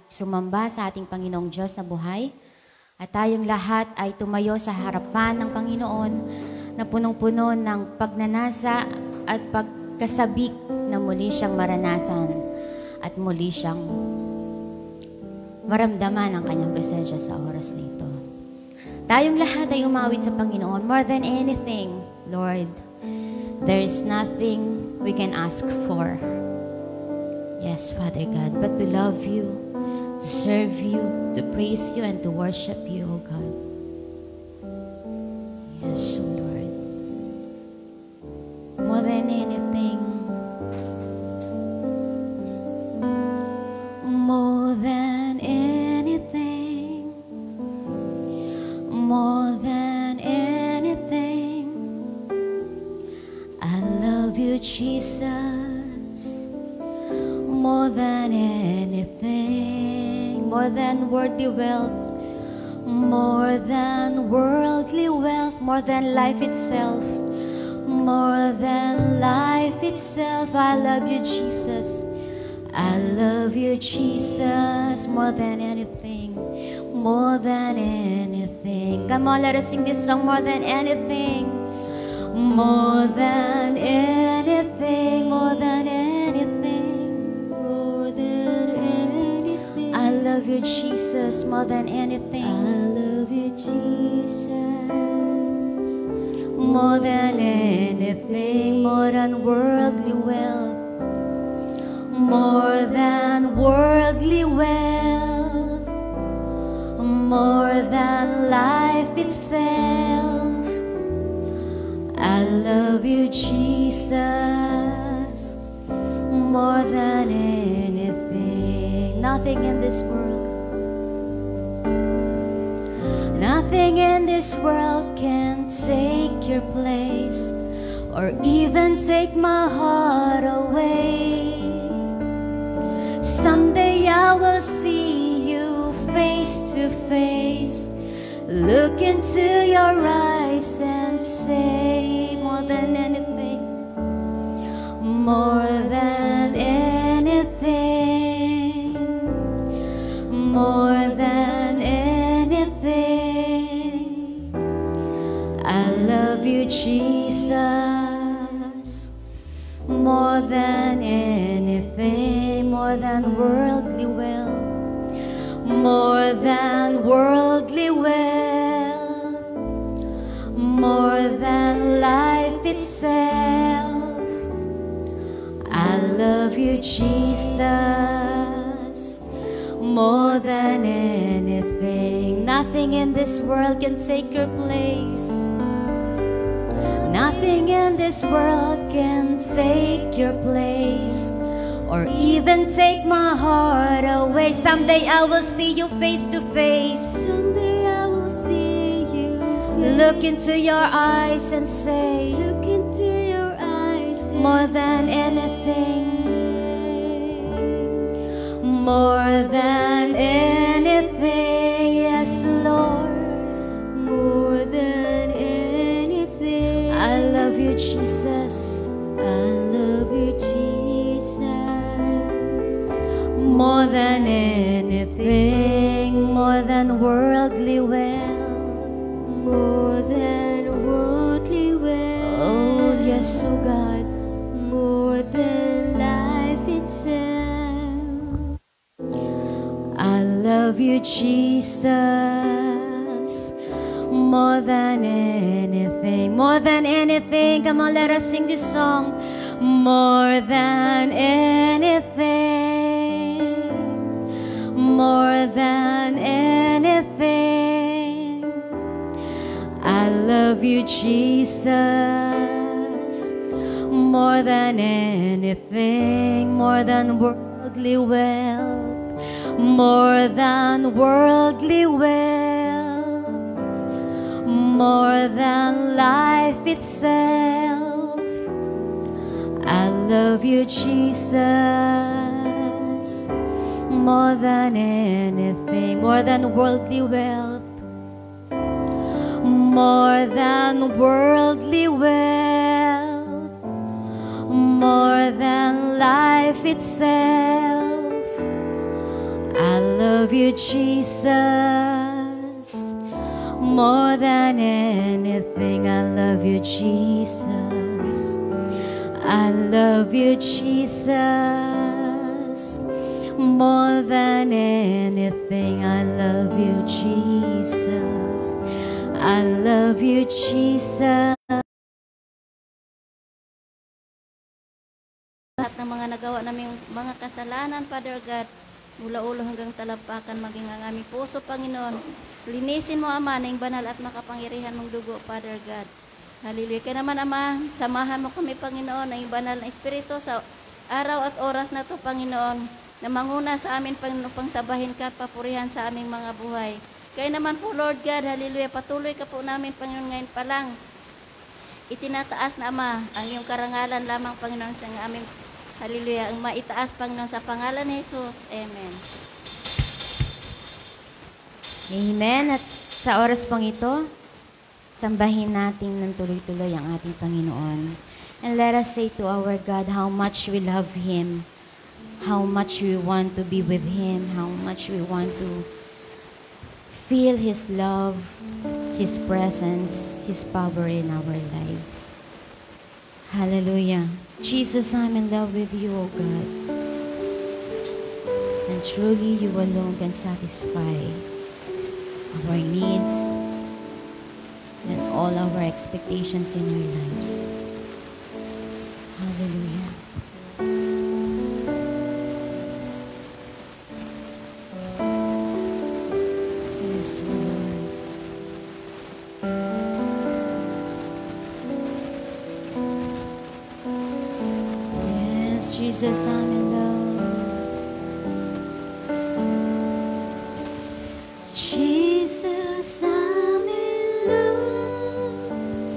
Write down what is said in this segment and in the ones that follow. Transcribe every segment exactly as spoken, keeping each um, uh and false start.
sumamba sa ating Panginoong Diyos na buhay. At tayong lahat ay tumayo sa harapan ng Panginoon na punong-puno ng pagnanasa at pagkasabik na muli siyang maranasan at muli siyang maramdaman ang kanyang presensya sa oras na ito. Tayong lahat ay umawit sa Panginoon. More than anything, Lord, there is nothing we can ask for. Yes, Father God, but to love you, to serve you, to praise you, and to worship you, O God. Yes, O Lord. More than anything, more than anything, more than anything, I love you, Jesus. More than anything, more than worldly wealth, more than worldly wealth, more than life itself, more than life itself, I love you, Jesus. I love you, Jesus, more than anything, more than anything. Come on, let us sing this song, more than anything, more than anything, more than anything, more than anything. I love you, Jesus, more than anything. I love you, Jesus, more than anything, more than worldly wealth, more than worldly wealth, more than life itself. I love you, Jesus, more than anything. Nothing in this world, nothing in this world can take your place or even take my heart away. Someday I will see you face to face, look into your eyes and say, more than anything, more than anything, more than anything, I love you, Jesus, more than anything, more than worldly wealth, more than worldly wealth, more than life itself. I love you, Jesus, more than anything. Nothing in this world can take your place. Nothing in this world can take your place or even take my heart away. Someday I will see you face to face. Someday I will see you face. Look into your eyes and say, look into your eyes and more than anything, more than anything, yes, Lord, more than anything. I love you, Jesus. I love you, Jesus, more than anything, more than worldly wealth, more than worldly wealth. Oh, yes, oh God, more than life itself. I love you, Jesus, more than anything, more than anything. Come on, let us sing this song. More than anything, more than anything, I love you, Jesus, more than anything, more than worldly wealth, more than worldly wealth, more than life itself. I love you, Jesus, more than anything, more than worldly wealth, more than worldly wealth, more than life itself. I love you, Jesus. More than anything, I love you, Jesus. I love you, Jesus. More than anything, I love you, Jesus. I love you, Jesus. Lahat ng mga nagawa naming mga kasalanan, Father God, mula ulo hanggang talampakan, maging ang aming puso, Panginoon. Linisin mo, Ama, ng banal at makapangyarihan mong dugo, Father God. Hallelujah. Kaya naman, Ama, samahan mo kami, Panginoon, ng banal na Espiritu sa araw at oras na to, Panginoon, na manguna sa amin, Panginoon, pangsabahin ka at papurihan sa aming mga buhay. Kaya naman po, Lord God, hallelujah, patuloy ka po namin, Panginoon, ngayon pa lang. Itinataas na, Ama, ang iyong karangalan lamang, Panginoon, sa aming, hallelujah, ang maitaas, Panginoon, sa pangalan ni Jesus. Amen. Amen. At sa oras pong ito, sambahin natin ng tuloy-tuloy ang ating Panginoon. And let us say to our God how much we love Him, how much we want to be with Him, how much we want to feel His love, His presence, His power in our lives. Hallelujah. Jesus, I'm in love with you, O God. And truly, you alone can satisfy our needs and all our expectations in our lives. Hallelujah. Yes, Lord. Yes, Jesus, I'm in love. Jesus, I'm in love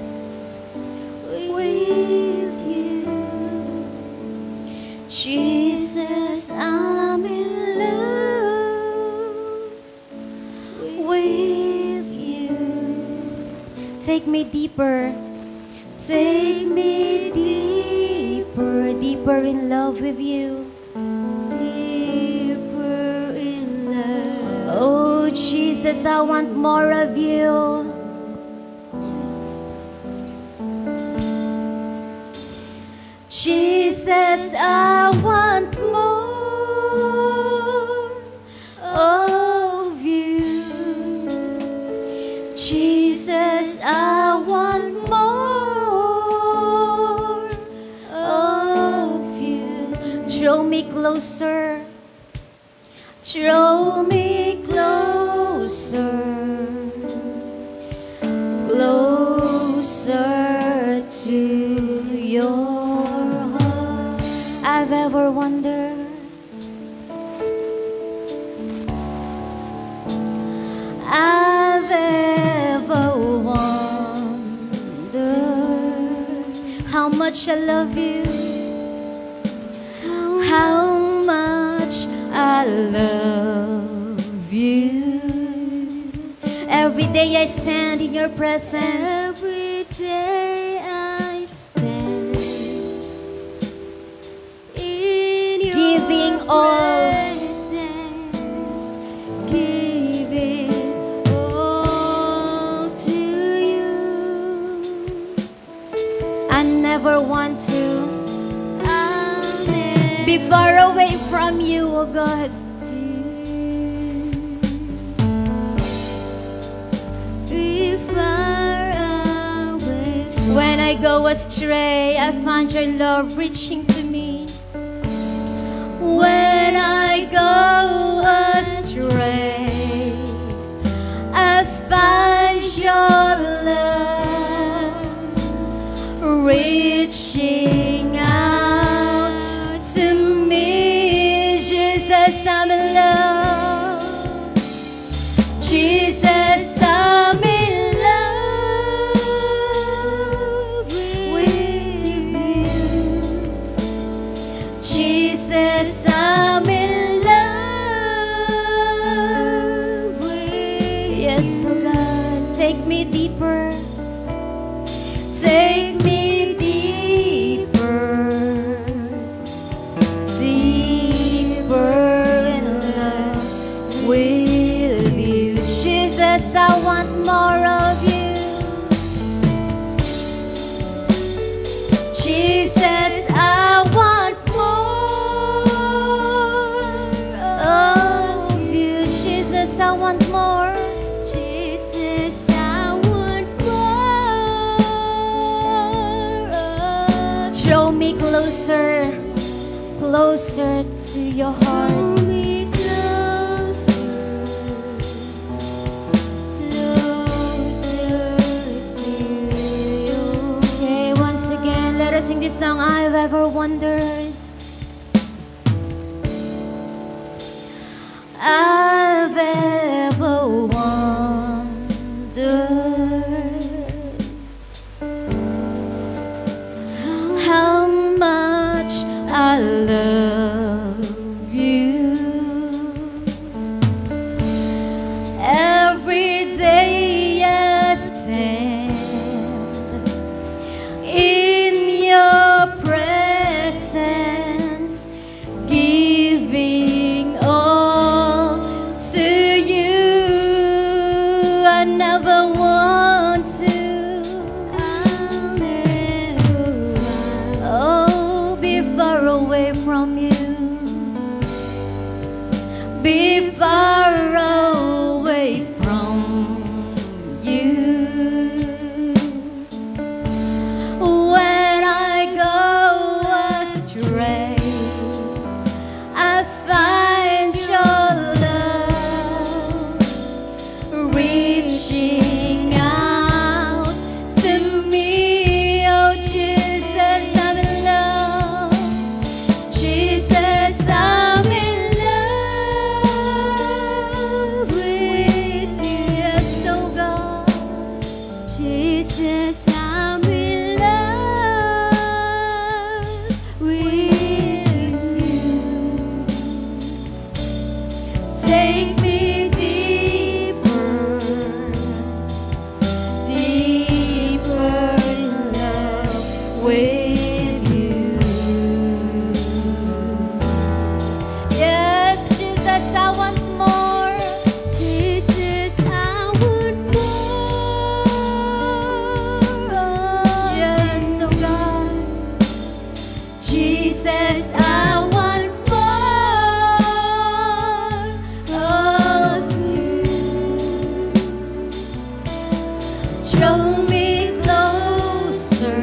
with you. Jesus, I'm in love with you. Take me deeper. Take me deeper, deeper in love with you. Deeper in love. Oh, Jesus, I want more of you. Jesus, I want more of you. Jesus, I want more of you. Draw me closer. Draw me closer. Closer to your heart. I've ever wondered. I've ever wondered how much I love you, how much I love you. Every day I stand in your presence. Every day I stand in your giving all. Never want to be far away from you, oh God. Be far away. When I go astray, I find your love reaching to me. When I go astray, I find your love reaching out to me. Jesus, I'm in love. Jesus, I'm in love with you. Jesus, I'm in love closer to your heart. Pull me closer, closer to you. Okay, once again, let us sing this song, I've ever wondered. I've ever wondered how much I love you. Every day I stand in your presence, giving all to you. I never want to, I'll never want, oh, be far away from you, be far away from you. When I go astray, I find your love reaching out to me. Oh Jesus, I'm in love. Jesus, I'm in love with you. Yes, oh God. Jesus, I'm in love with you. Take me deeper, deeper in love with you. Yes, Jesus, I want more. Jesus, I want more. Yes, oh God. Jesus, I want more of you. Draw me closer,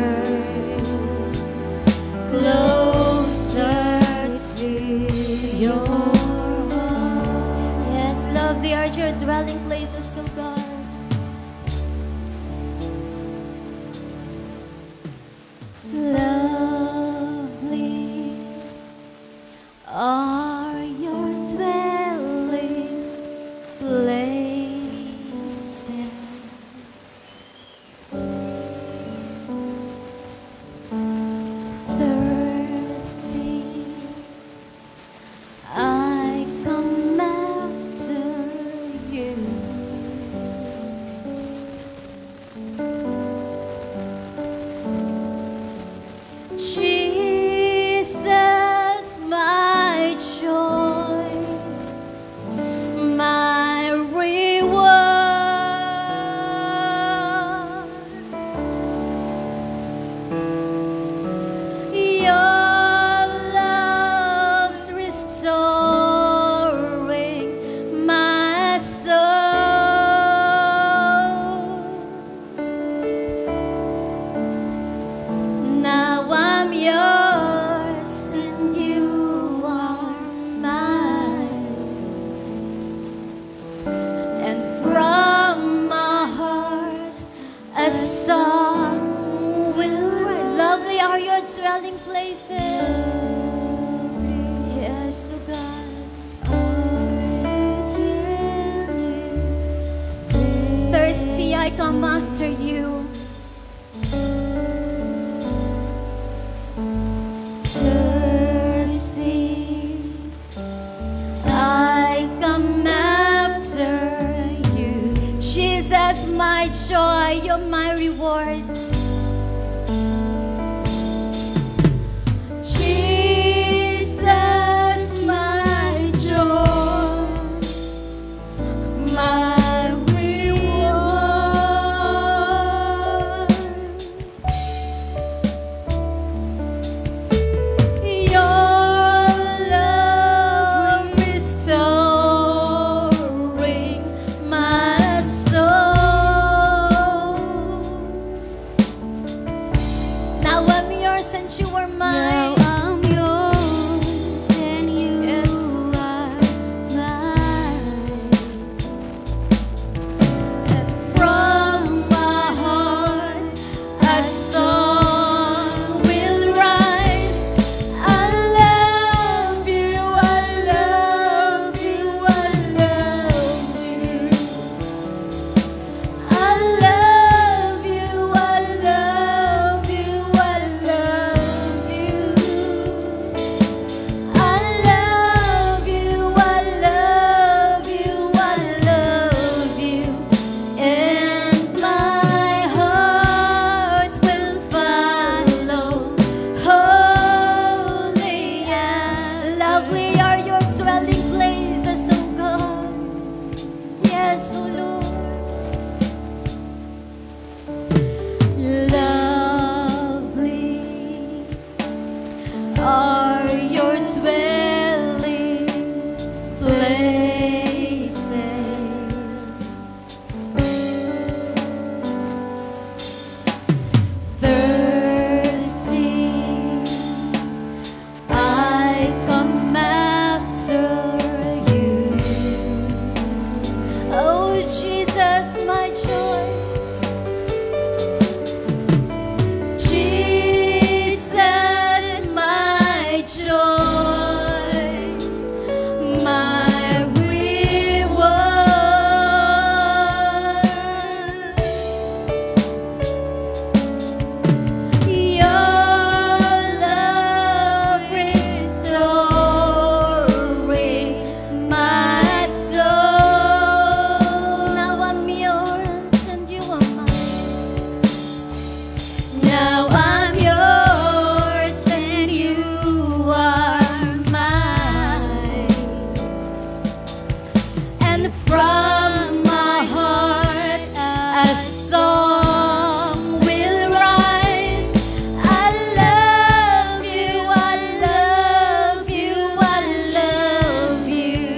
closer to your heart. Yes, love, they are your dwelling places, oh God. Lovely are your dwelling places. Thirsty, I come after you. Jesus, my joy, my reward. Your love's restoring my soul. Now I'm yours and you are mine. And from my heart a song will rise. Lovely are your dwelling places. Yes, oh God. Thirsty, I come after you. Thirsty, I come after you. Jesus, my joy, you're my reward. Jesus, my joy, my reward. and from my heart a song will rise. I love you, I love you, I love you.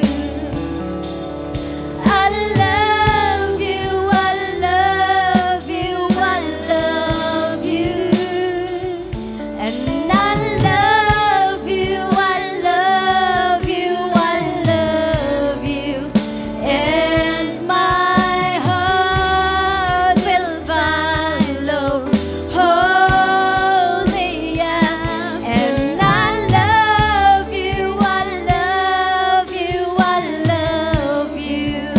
I love you, I love you, I love you. And I love you, I love you, I love you. And my heart will follow. Hold me up. And I love you, I love you, I love you.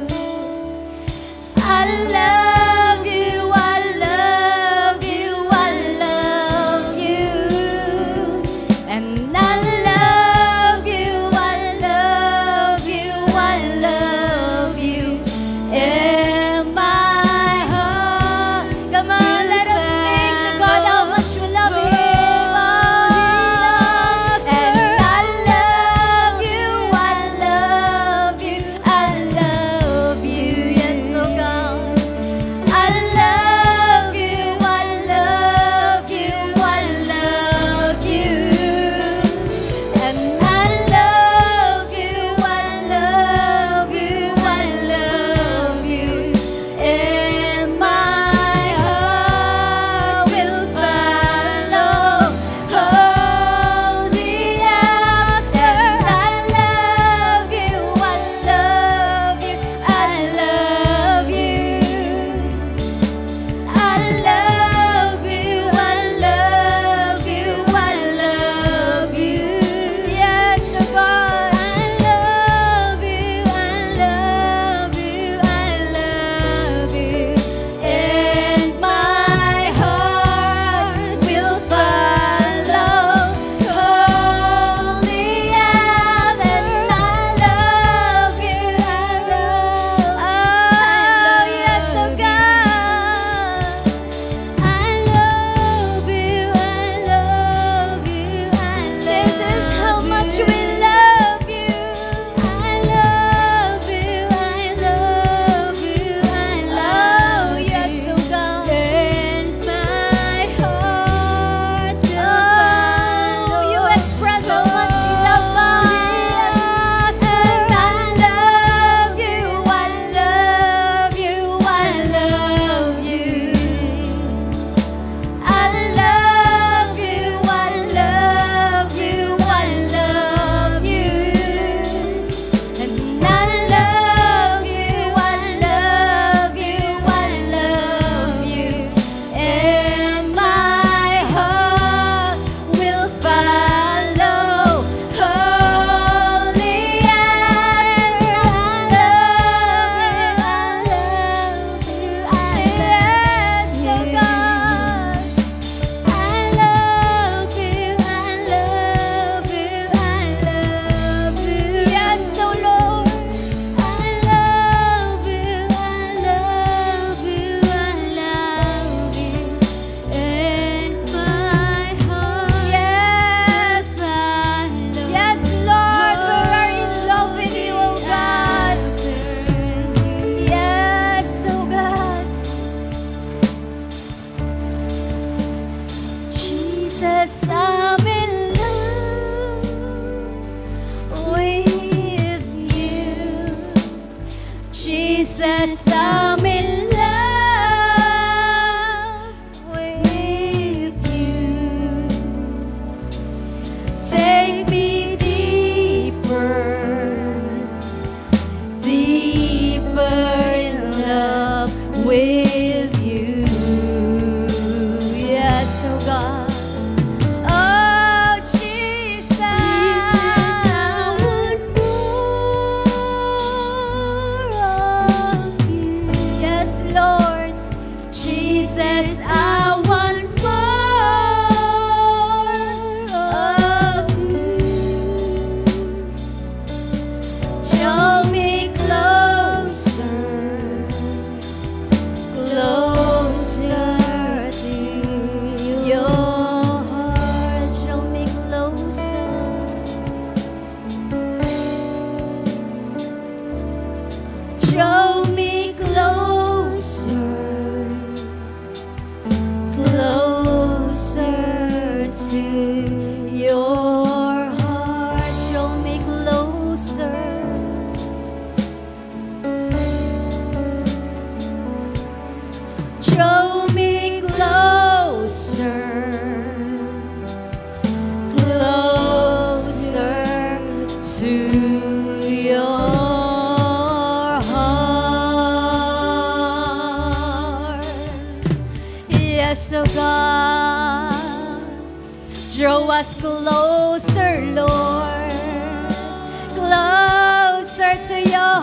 I love you, I love you, I love you. And I love you, I love you, I love you. In my heart. Come on, let us sing to God how much we love Him. And I love you, I love you, I love you. Yes, oh God. I love you, I love you, I love you. And I love you, I love you, I love you. And my heart will follow. Hold the after. I love you, I love you, I love you. I love you, I love you, I love you. Yes, oh God. I love you, I love you, I love you. And my heart will follow. Hold the out, and I love you, I love, oh yes, oh God. I love you, I love you, I love you. This is how much we love you. I love you, I love you, I love you. Yes, oh God. And my heart will follow. You express how much you love God. And I love you, I love you, I love you. I love you, I love you, I love you. And I love you, I love you, I love you. And my heart will follow. Holy I love you, I love you, I yes, oh God. I love you, I love you, I love you. Yes, oh Lord. I love you, I love you, I love you. In my heart. Yes, I love. Yes, Lord, we are in love with you, oh God. Yes, oh God. Jesus, I'm in love with you. Jesus, I'm in love with you. Take me deeper, deeper in love with you. Yes, oh God. Oh Jesus, I want more of you. Yes, Lord. Jesus, I want more of you. Show me closer, us closer, Lord, closer to your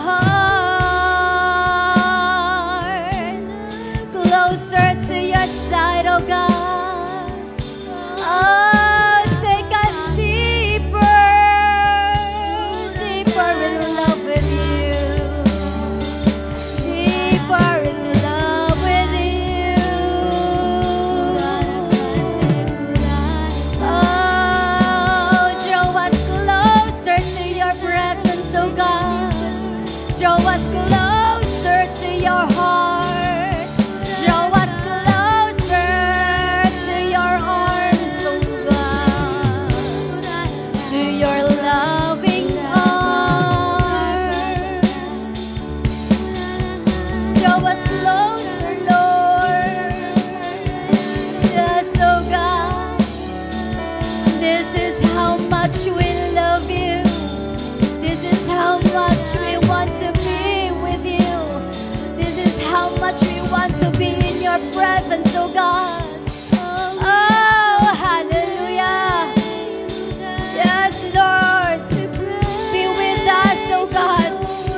heart, closer to your side, oh God. Oh, take us deeper, deeper in love with you, deeper in love with you. Oh, draw us closer to your presence, oh God. Draw us closer to your heart. Draw us closer to your arms, oh God. To your loving arms. Draw us closer, Lord. Yes, oh God. This is how much we love you. This is how much we want to be with you. This is how much we want to be in your presence, oh God. Oh, hallelujah. Yes, Lord. Be with us, oh God.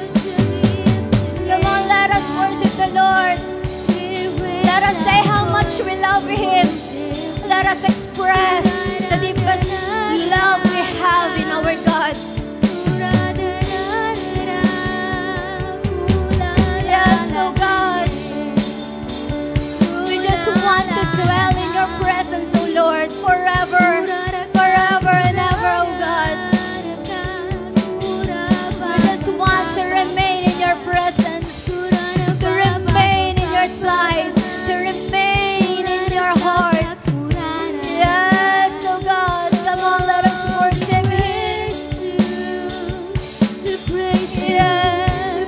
Come on, let us worship the Lord. Let us say how much we love Him. Let us express the deepest love we have in our God. Yes, oh God. We just want to dwell in your presence, oh Lord, forever, forever and ever, oh God. We just want to remain in your presence, to remain in your side, to remain in your heart. Yes, oh God, come on, let us worship Him. Yes,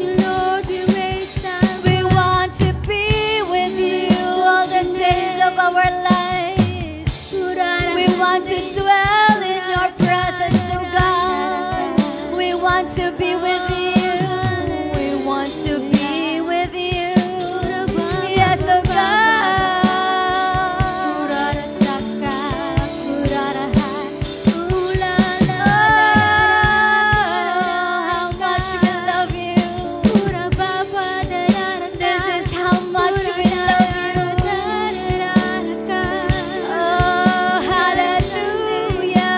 we want to be with you all the days of our lives. We want to dwell in your presence, oh God. We want to be with you. We want to be with you. Yes, oh God. How much we love you. This is how much we love you. Oh, hallelujah.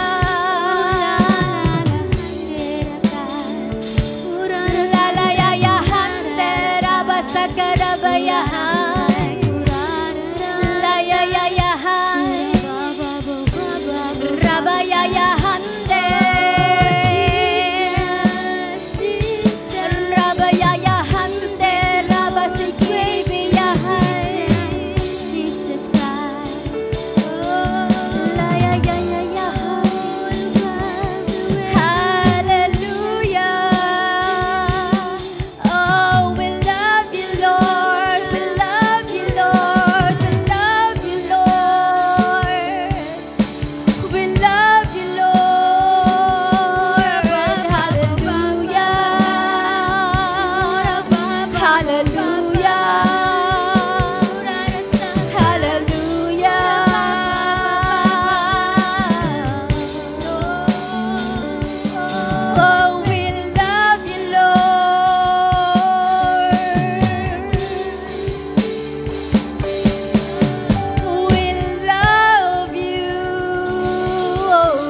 Lalayayahan, terabasakarabayahan. Layayayahan, rabayayahan, rabayayahan, terabasikibiyahan. Layayayahan. Hallelujah. Oh, we love you, Lord. We love you, Lord. We love you, Lord. We love you, Lord. Hallelujah. Hallelujah. Hallelujah. Oh, we love you, Lord. We love you, oh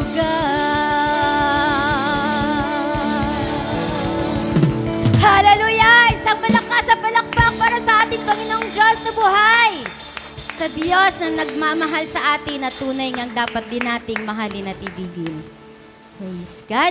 God. Hallelujah! Isang malakas na palakpak para sa ating Panginoong Diyos na buhay. Sa Diyos na nagmamahal sa atin na tunay ngang dapat din nating mahalin at ibigin. Praise God.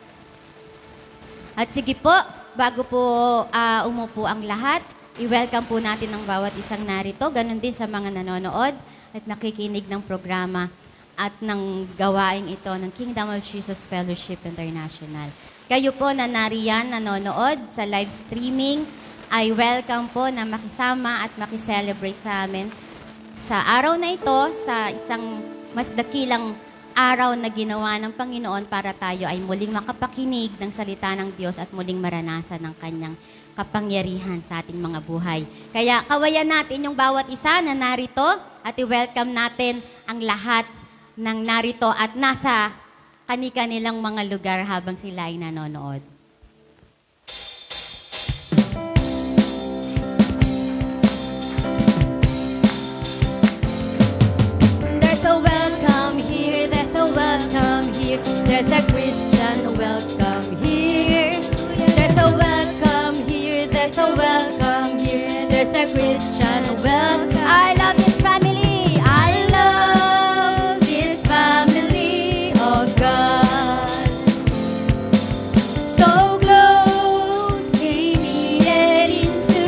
At sige po, bago po ah, umupo ang lahat, i-welcome po natin ang bawat isang narito. Ganon din sa mga nanonood at nakikinig ng programa at ng gawaing ito ng Kingdom of Jesus Fellowship International. Kayo po na nariyan, nanonood sa live streaming, ay welcome po na makisama at makiselebrate sa amin sa araw na ito, sa isang mas dakilang araw na ginawa ng Panginoon para tayo ay muling makapakinig ng salita ng Diyos at muling maranasan ng Kanyang kapangyarihan sa ating mga buhay. Kaya kawayan natin yung bawat isa na narito at i-welcome natin ang lahat nang narito at nasa kani-kanilang mga lugar habang sila ay nanonood. There's a welcome here, there's a welcome here, there's a Christian welcome here. There's a welcome here, there's a welcome here, there's a Christian welcome. I love this family, I love this family of God. So closely knitted into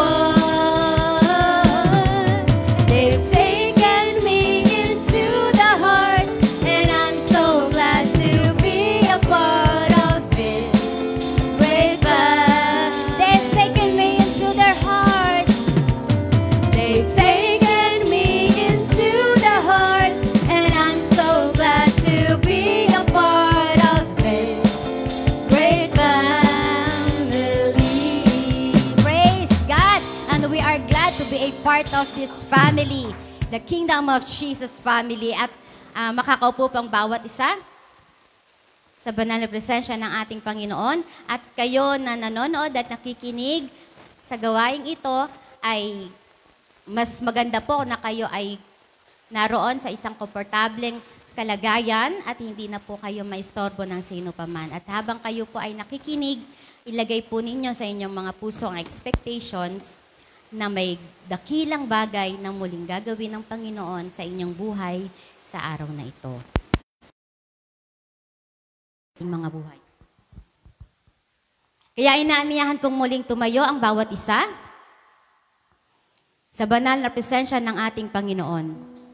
one. They've taken me into the heart, and I'm so glad to be a part of this great band. They've taken me into their heart. They've taken me into their hearts, and I'm so glad to be a part of this great family. Praise God! And we are glad to be a part of this family, the Kingdom of Jesus family. At ah, makakaupo pang bawat isa sa banal na presensya ng ating Panginoon. At kayo na nanonood at nakikinig sa gawaing ito ay mas maganda po na kayo ay naroon sa isang komportableng kalagayan at hindi na po kayo maistorbo ng sino paman. At habang kayo po ay nakikinig, ilagay po ninyo sa inyong mga puso ang expectations na may dakilang bagay na muling gagawin ng Panginoon sa inyong buhay sa araw na ito. Mga buhay. Kaya inaaniyahan kong muling tumayo ang bawat isa sa banal na presensya ng ating Panginoon.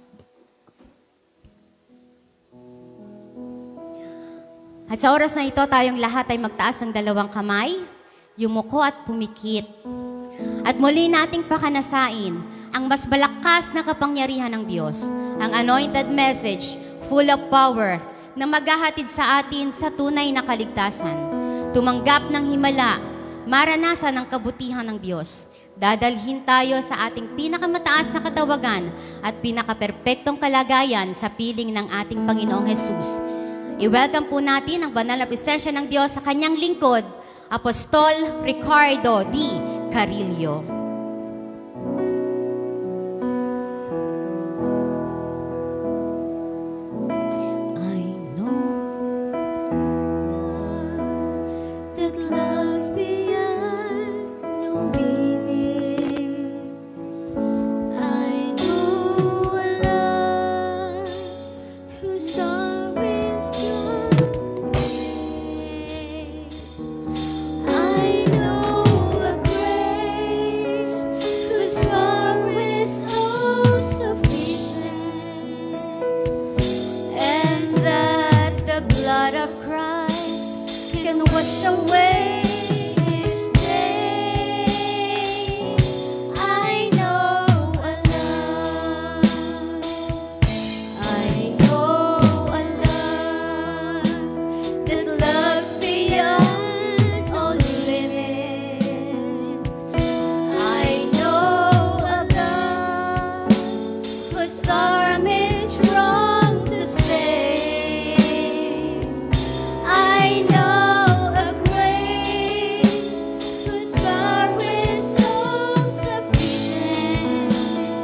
At sa oras na ito, tayong lahat ay magtaas ng dalawang kamay, yumuko at pumikit. At muli nating pakanasain ang mas malakas na kapangyarihan ng Diyos, ang anointed message, full of power, na maghahatid sa atin sa tunay na kaligtasan. Tumanggap ng himala, maranasan ang kabutihan ng Diyos. Dadalhin tayo sa ating pinakamataas na katawagan at pinakaperpektong kalagayan sa piling ng ating Panginoong Jesus. I-welcome po natin ang banal na presensya ng Diyos sa kanyang lingkod, Apostol Ricardo D. Carillo. That loves beyond no limit. I know a love whose sorrows don't say. I know a grace whose power is so sufficient, and that the blood of Christ can wash away each day. I know a love, I know a love that loves beyond all limits. I know a love whose arm is strong to save. I know a grace whose power is so sufficient,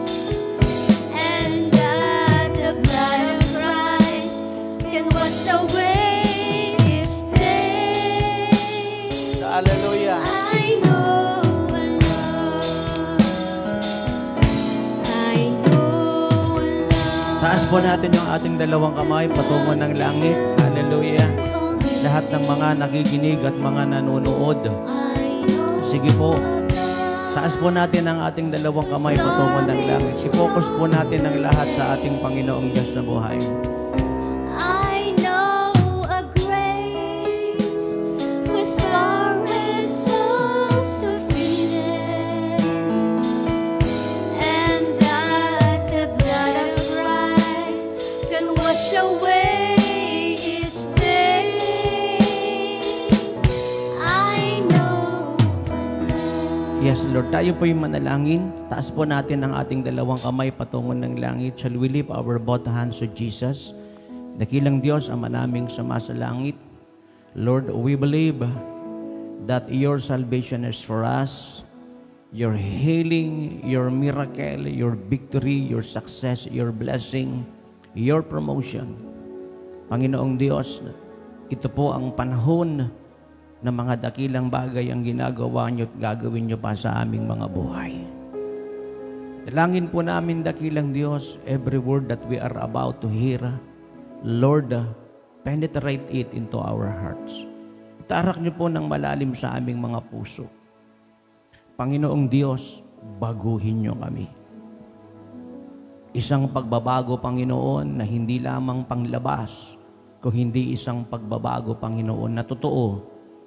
and that the blood of Christ can wash away each day. Hallelujah. I know a love, I know a love. Taas po natin yung ating dalawang kamay patungo ng langit. Hallelujah. Lahat ng mga nakikinig at mga nanonood. Sige po. Taas po natin ang ating dalawang kamay patungo ng langit. I-focus po natin ang lahat sa ating Panginoong Diyos na buhay. I know a grace whose power is so sufficient, and that the blood of Christ can wash away each day. I know a love. Yes, Lord. Tayo po yung manalangin. Taas po natin ang ating dalawang kamay patungo ng langit. Shall we lift our both hands to Jesus? Dakilang Diyos, Ama naming sumasalangit, Lord, we believe that your salvation is for us. Your healing, your miracle, your victory, your success, your blessing, your promotion. Panginoong Diyos, ito po ang panahon na mga dakilang bagay ang ginagawa niyo at gagawin niyo pa sa aming mga buhay. Dalangin po namin, dakilang Diyos, every word that we are about to hear, Lord, penetrate it into our hearts. Itarak niyo po ng malalim sa aming mga puso. Panginoong Diyos, baguhin niyo kami. Isang pagbabago, Panginoon, na hindi lamang panglabas, kung hindi isang pagbabago, Panginoon, na totoo,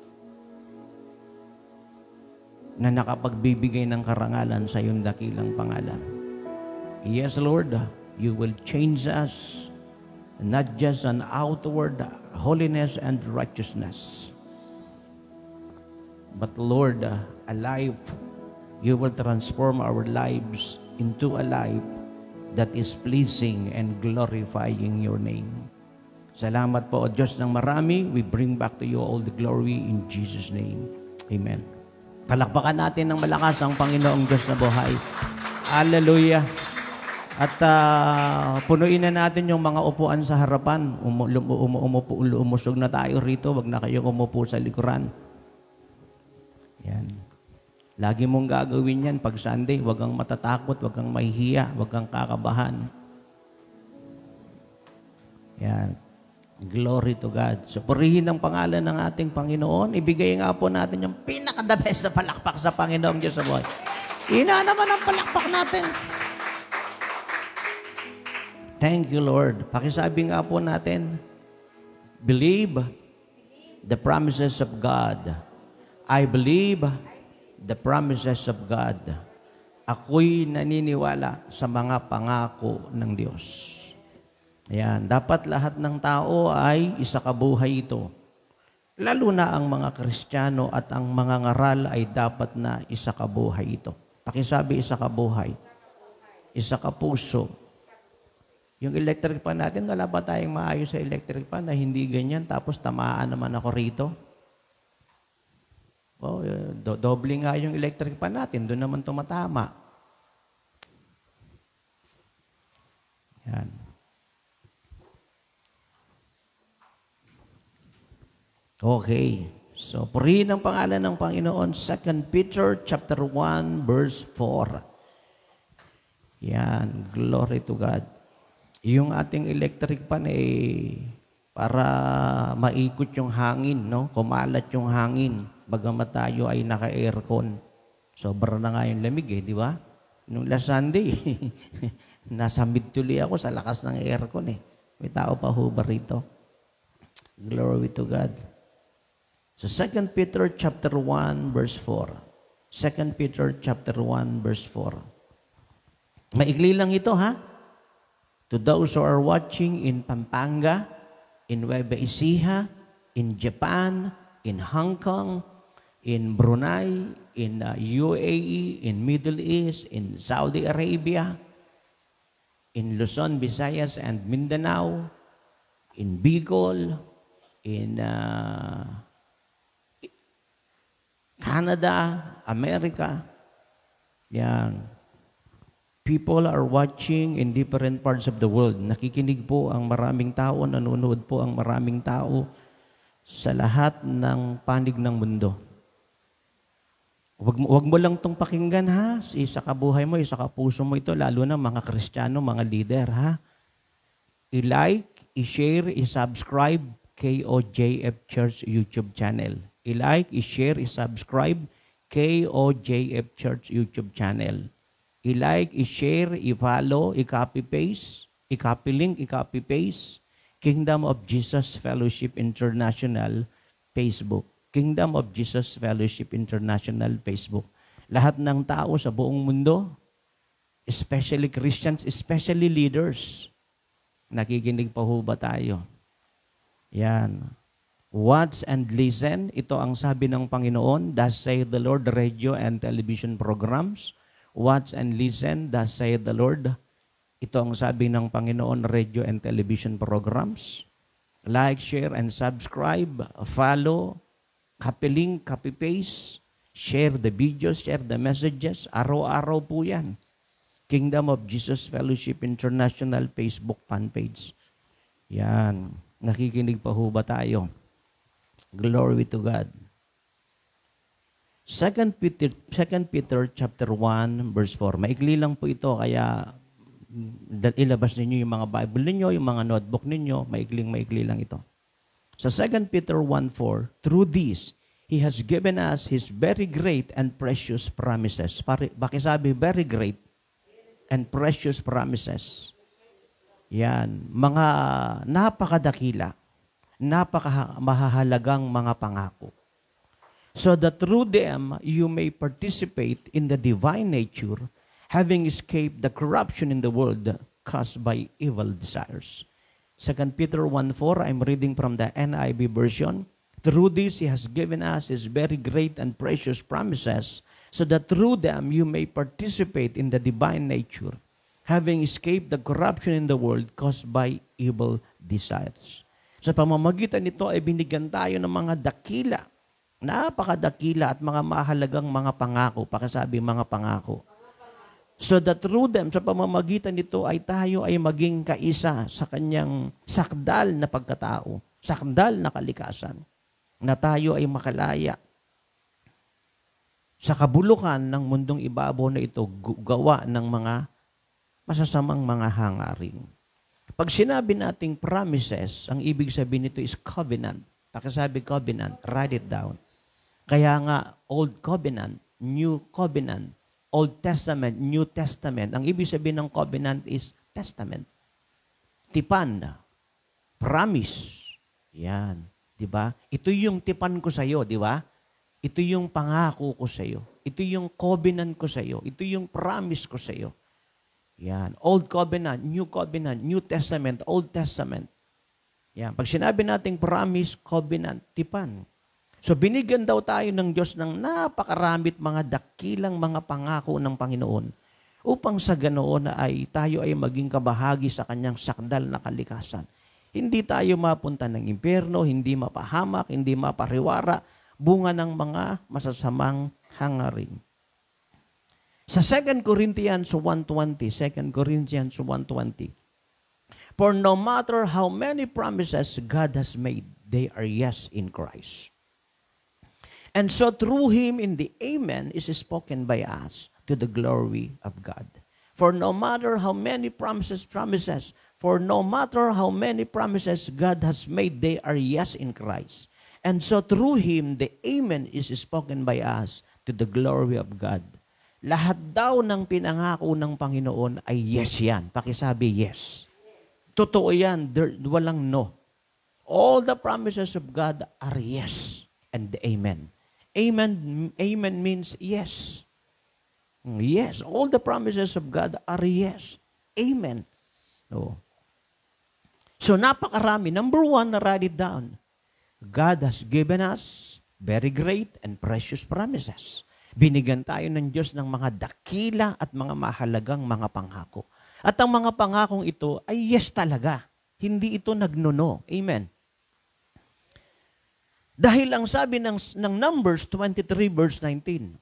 na nakapagbibigay ng karangalan sa iyong dakilang pangalan. Yes, Lord, you will change us, not just an outward holiness and righteousness, but Lord, a life, you will transform our lives into a life that is pleasing and glorifying your name. Salamat po, O Diyos ng marami. We bring back to you all the glory in Jesus' name. Amen. Palakpakan natin ng malakas ang Panginoong Diyos na buhay. Hallelujah. At uh, punuin na natin yung mga upuan sa harapan. Umu umu umupo umusog na tayo rito. Wag na kayong umupo sa likuran. Yan. Lagi mong gagawin yan pag Sunday. Huwag kang matatakot, huwag kang mahihiya, huwag kang kakabahan. Yan. Glory to God. So, purihin ang pangalan ng ating Panginoon. Ibigay nga po natin yung pinaka-the best na palakpak sa Panginoong Diyos sa buhay. Ina naman ang palakpak natin. Thank you, Lord. Pakisabi nga po natin, believe the promises of God. I believe the promises of God. Ako'y naniniwala sa mga pangako ng Diyos. Ayan, dapat lahat ng tao ay isakabuhay ito. Lalo na ang mga Kristiyano at ang mga ngaral ay dapat na isakabuhay ito. Pakisabi isakabuhay. Isakapuso. Yung electric pan natin, wala ba tayong maayos sa electric pan na hindi ganyan tapos tamaan naman ako rito? Oh, do doble nga yung electric pan natin, doon naman tumatama. Yan. Okay. So, purihin ang pangalan ng Panginoon. Second Peter chapter one verse four. Yan. Glory to God. Yung ating electric pan eh, para maikot yung hangin, no? Kumalat yung hangin. Bagamat tayo ay naka-aircon. Sobra na nga yung lamig eh, di ba? Nung last Sunday, nasa mid-tuloy ako sa lakas ng aircon eh. May tao pa ho ba rito? Glory to God. So Second Peter chapter one verse four. Second Peter chapter one verse four. Maigli lang ito ha. To those who are watching in Pampanga, in Nueva Ecija, in Japan, in Hong Kong, in Brunei, in uh, U A E, in Middle East, in Saudi Arabia, in Luzon, Visayas, and Mindanao, in Bicol, in uh, Canada, America. Yan. People are watching in different parts of the world. Nakikinig po ang maraming tao, nanonood po ang maraming tao sa lahat ng panig ng mundo. Wag, wag mo lang itong pakinggan ha. Isa ka buhay mo, isa ka puso mo ito, lalo na mga Kristiyano, mga leader ha. I-like, i-share, i-subscribe K O J F Church YouTube channel. I-like, i-share, i-subscribe K O J F Church YouTube channel. I-like, i-share, i-follow, i-copy-paste, i-copy-link, i-copy-paste Kingdom of Jesus Fellowship International Facebook. Kingdom of Jesus Fellowship International Facebook. Lahat ng tao sa buong mundo, especially Christians, especially leaders, nakikinig pa ho ba tayo? Yan. Watch and listen. Ito ang sabi ng Panginoon. Thus saith the Lord, radio and television programs. Watch and listen. Thus saith the Lord. Ito ang sabi ng Panginoon, radio and television programs. Like, share, and subscribe. Follow. Copy link, copy paste. Share the videos, share the messages. Araw-araw po yan. Kingdom of Jesus Fellowship International Facebook fan page. Yan. Nakikinig pa ho ba tayo? Glory to God. Second Peter, Second Peter chapter one, verse four. Maikli lang po ito, kaya ilabas ninyo yung mga Bible ninyo, yung mga notebook ninyo, maikling-maikli lang ito. Sa Second Peter one four, through this, He has given us His very great and precious promises. Bakit sabi very great and precious promises? Yan, mga napakadakila, napaka-mahahalagang mga pangako. So that through them, you may participate in the divine nature, having escaped the corruption in the world caused by evil desires. Second Peter one four, I'm reading from the N I V version. Through this, He has given us His very great and precious promises, so that through them you may participate in the divine nature, having escaped the corruption in the world caused by evil desires. Sa pamamagitan nito ay binigyan tayo ng mga dakila, napakadakila at mga mahalagang mga pangako, pakisabi mga pangako. So that through them, sa pamamagitan nito ay tayo ay maging kaisa sa kanyang sakdal na pagkatao, sakdal na kalikasan, na tayo ay makalaya sa kabulukan ng mundong ibabaw na ito, gawa ng mga masasamang mga hangarin. Pag sinabi nating promises, ang ibig sabihin nito is covenant. Pakisabi covenant, write it down. Kaya nga, Old Covenant, New Covenant, Old Testament, New Testament. Ang ibig sabihin ng covenant is testament. Tipan, promise. Yan, di ba? Ito yung tipan ko sa iyo, di ba? Ito yung pangako ko sa iyo. Ito yung covenant ko sa iyo. Ito yung promise ko sa iyo. Yan, Old Covenant, New Covenant, New Testament, Old Testament. Yan, pag sinabi nating promise, covenant, tipan. So binigyan daw tayo ng Diyos ng napakaramit mga dakilang mga pangako ng Panginoon upang sa ganoon ay tayo ay maging kabahagi sa kanyang sakdal na kalikasan. Hindi tayo mapunta ng impyerno, hindi mapahamak, hindi mapariwara, bunga ng mga masasamang hangarin. Sa Second Corinthians one twenty, Second Corinthians one twenty, for no matter how many promises God has made, they are yes in Christ. And so through Him in the Amen is spoken by us to the glory of God. For no matter how many promises, promises, for no matter how many promises God has made, they are yes in Christ. And so through Him, the Amen is spoken by us to the glory of God. Lahat daw ng pinangako ng Panginoon ay yes yan. Pakisabi yes. Totoo yan. There, walang no. All the promises of God are yes and Amen. Amen, amen means yes. Yes, all the promises of God are yes. Amen. No. So napakarami. Number one, write it down. God has given us very great and precious promises. Binigyan tayo ng Diyos ng mga dakila at mga mahalagang mga pangako. At ang mga pangakong ito ay yes talaga. Hindi ito nagnono. Amen. Dahil ang sabi ng, ng Numbers twenty-three verse nineteen.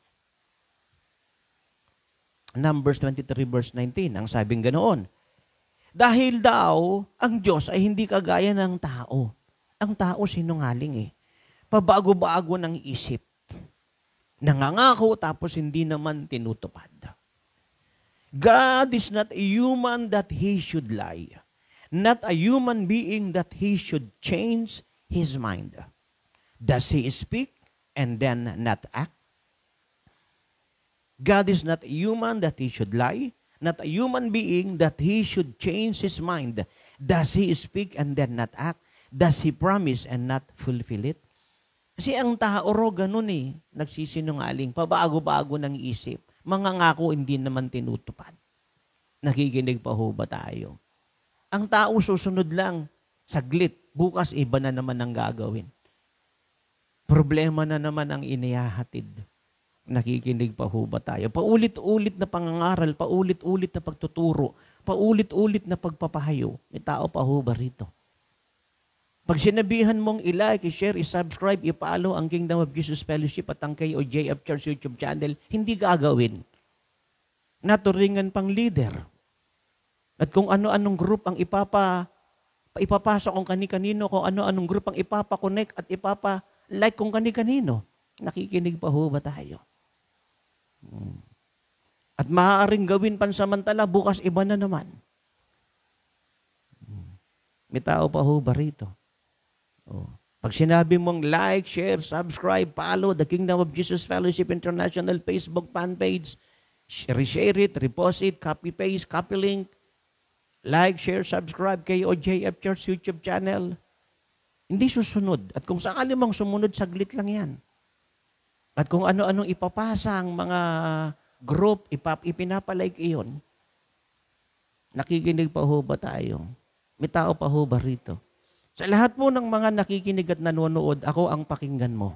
Numbers twenty-three verse nineteen, ang sabing ganoon. Dahil daw, ang Diyos ay hindi kagaya ng tao. Ang tao sinungaling eh. Pabago-bago ng isip. Nangangako tapos hindi naman tinutupad. God is not a human that He should lie. Not a human being that He should change His mind. Does He speak and then not act? God is not a human that He should lie, not a human being that He should change His mind. Does He speak and then not act? Does He promise and not fulfill it? Kasi ang tao ro ganun eh, nagsisinungaling, pabago-bago ng isip, mga ngako hindi naman tinutupad. Nakikinig pa ho ba tayo? Ang tao susunod lang, saglit, bukas iba na naman ang gagawin. Problema na naman ang inihahatid. Nakikinig pa ho ba tayo? Paulit-ulit na pangangaral, paulit-ulit na pagtuturo, paulit-ulit na pagpapahayo. May tao pa ho ba rito? Pag sinabihan mong i-like, i-share, i-subscribe, i-follow ang Kingdom of Jesus Fellowship at ang K O J F Church YouTube channel, hindi gagawin. Naturingan pang leader. At kung ano-anong group ang ipapa, ipapasok kung kani-kanino, kung ano-anong group ang ipapa-connect at ipapa-like kung kani-kanino, nakikinig pa ho ba tayo? Hmm. At maaaring gawin pansamantala, bukas iba na naman. Hmm. May tao pa ho ba rito? Oh. Pag sinabi mong like, share, subscribe, follow the Kingdom of Jesus Fellowship International Facebook fan page, share it, repost it, copy-paste, copy-link, like, share, subscribe, K O J F Church YouTube channel, hindi susunod. At kung sakali mong sumunod, saglit lang yan. At kung ano-anong ipapasa ang mga group, ipap, ipinapalike iyon, nakikinig pa ho ba tayo? May tao pa ho ba rito? Sa lahat po ng mga nakikinig at nanonood, ako ang pakinggan mo.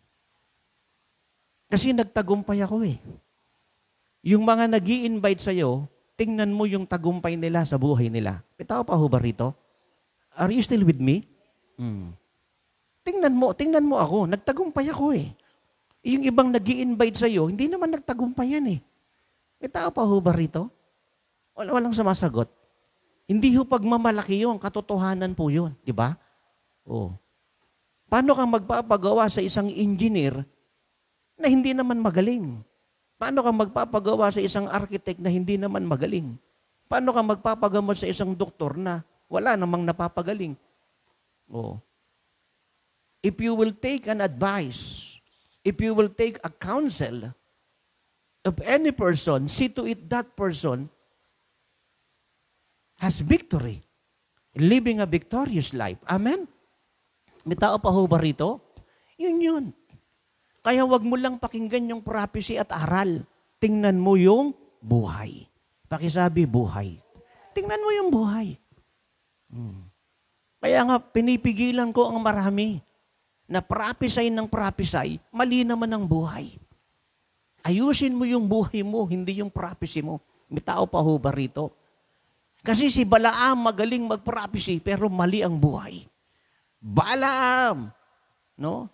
Kasi nagtagumpay ako eh. Yung mga nag-i-invite sa'yo, tingnan mo yung tagumpay nila sa buhay nila. May tao pa ho ba rito? Are you still with me? Hmm. Tingnan mo, tingnan mo ako. Nagtagumpay ako eh. Yung ibang nag-i-invite sa'yo, hindi naman nagtagumpay yan eh. May tao pa ho ba rito? Wala, walang sumasagot. Hindi ho pagmamalaki yun, katotohanan po yun. Di ba? Oh. Paano kang magpapagawa sa isang engineer na hindi naman magaling? Paano kang magpapagawa sa isang architect na hindi naman magaling? Paano kang magpapagamot sa isang doktor na wala namang napapagaling? Oh. If you will take an advice, if you will take a counsel of any person, see to it that person has victory, living a victorious life. Amen? May tao pa ho ba rito? Yun yun. Kaya wag mo lang pakinggan yung prophecy at aral. Tingnan mo yung buhay. Pakisabi, buhay. Tingnan mo yung buhay. Hmm. Kaya nga, pinipigilan ko ang marami na prophesy ng prophesy, mali naman ang buhay. Ayusin mo yung buhay mo, hindi yung prophecy mo. May tao pa ho ba rito? Kasi si Balaam magaling mag-prophecy, pero mali ang buhay. Balaam, no?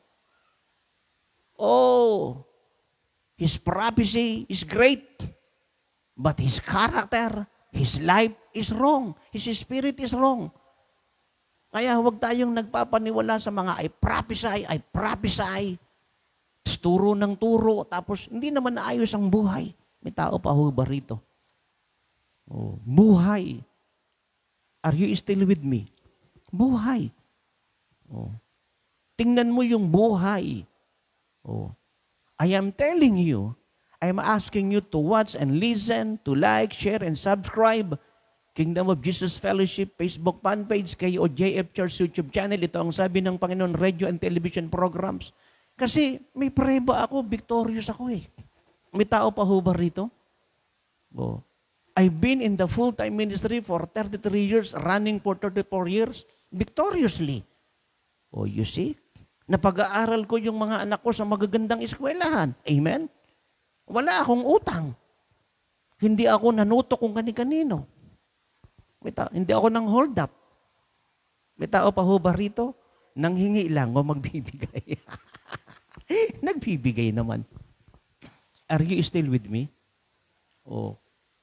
Oh, his prophecy is great, but his character, his life is wrong. His spirit is wrong. Kaya huwag tayong nagpapaniwala sa mga I prophesy, I prophesy, turo ng turo, tapos hindi naman naayos ang buhay. May tao pa ho ba rito? Oh, buhay. Are you still with me? Buhay. Oh. Tingnan mo yung buhay. Oh. I am telling you, I am asking you to watch and listen, to like, share, and subscribe. Kingdom of Jesus Fellowship, Facebook fan page, K O J F Church YouTube channel. Ito ang sabi ng Panginoon, radio and television programs. Kasi may preba ako, victorious ako eh. May tao pa ho ba rito? Oh. I've been in the full-time ministry for thirty-three years, running for thirty-four years, victoriously. Oh, you see? Napag-aaral ko yung mga anak ko sa magagandang eskwelahan. Amen? Wala akong utang. Hindi ako nanuto kung kani-kanino. May tao, hindi ako nang hold up. May tao pa ho ba rito? Nanghingi lang o magbibigay. Nagbibigay naman. Are you still with me? Oh.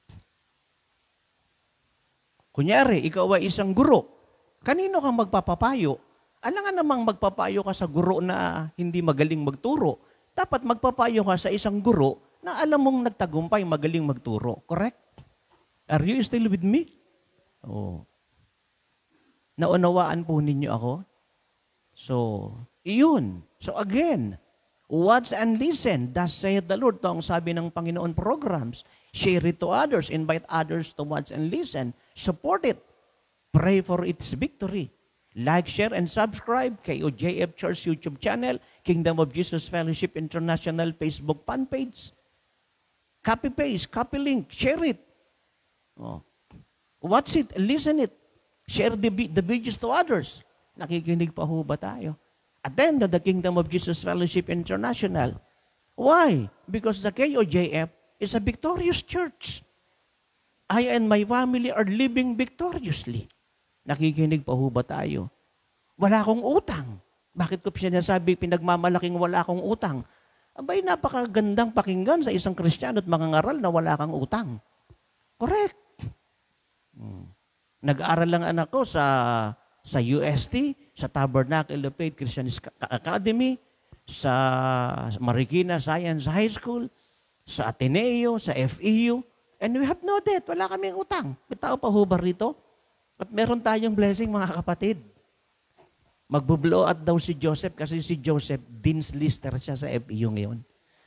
Kunyari, ikaw ay isang guro. Kanino kang magpapapayo? Alangan namang magpapayo ka sa guro na hindi magaling magturo. Dapat magpapayo ka sa isang guro na alam mong nagtagumpay, magaling magturo. Correct? Are you still with me? Oh. Naunawaan po ninyo ako? So, iyon. So again, watch and listen. Thus saith the Lord. Ito ang sabi ng Panginoon programs. Share it to others. Invite others to watch and listen. Support it. Pray for its victory. Like, share, and subscribe. K O J F Church YouTube channel. Kingdom of Jesus Fellowship International Facebook fan page. Copy-paste, copy-link. Share it. Oh. Watch it. Listen it. Share the, the videos to others. Nakikinig pa ho ba tayo? Attend the Kingdom of Jesus Fellowship International. Why? Because the K O J F is a victorious church. I and my family are living victoriously. Nakikinig pa ho ba tayo? Wala akong utang. Bakit ko sinasabi pinagmamalaking wala akong utang? Abay, napakagandang pakinggan sa isang Kristiyano at mangangaral na wala kang utang. Correct. Hmm. Nag-aaral lang anak ko sa sa U S T, sa Tabernacle of Faith Christian Academy, sa Marikina Science High School, sa Ateneo, sa F E U, and we have no debt. Wala kaming utang. May tao pa ho ba rito? At meron tayong blessing, mga kapatid. Magbo-blow out daw si Joseph kasi si Joseph, Dean's Lister siya sa F E U ngayon.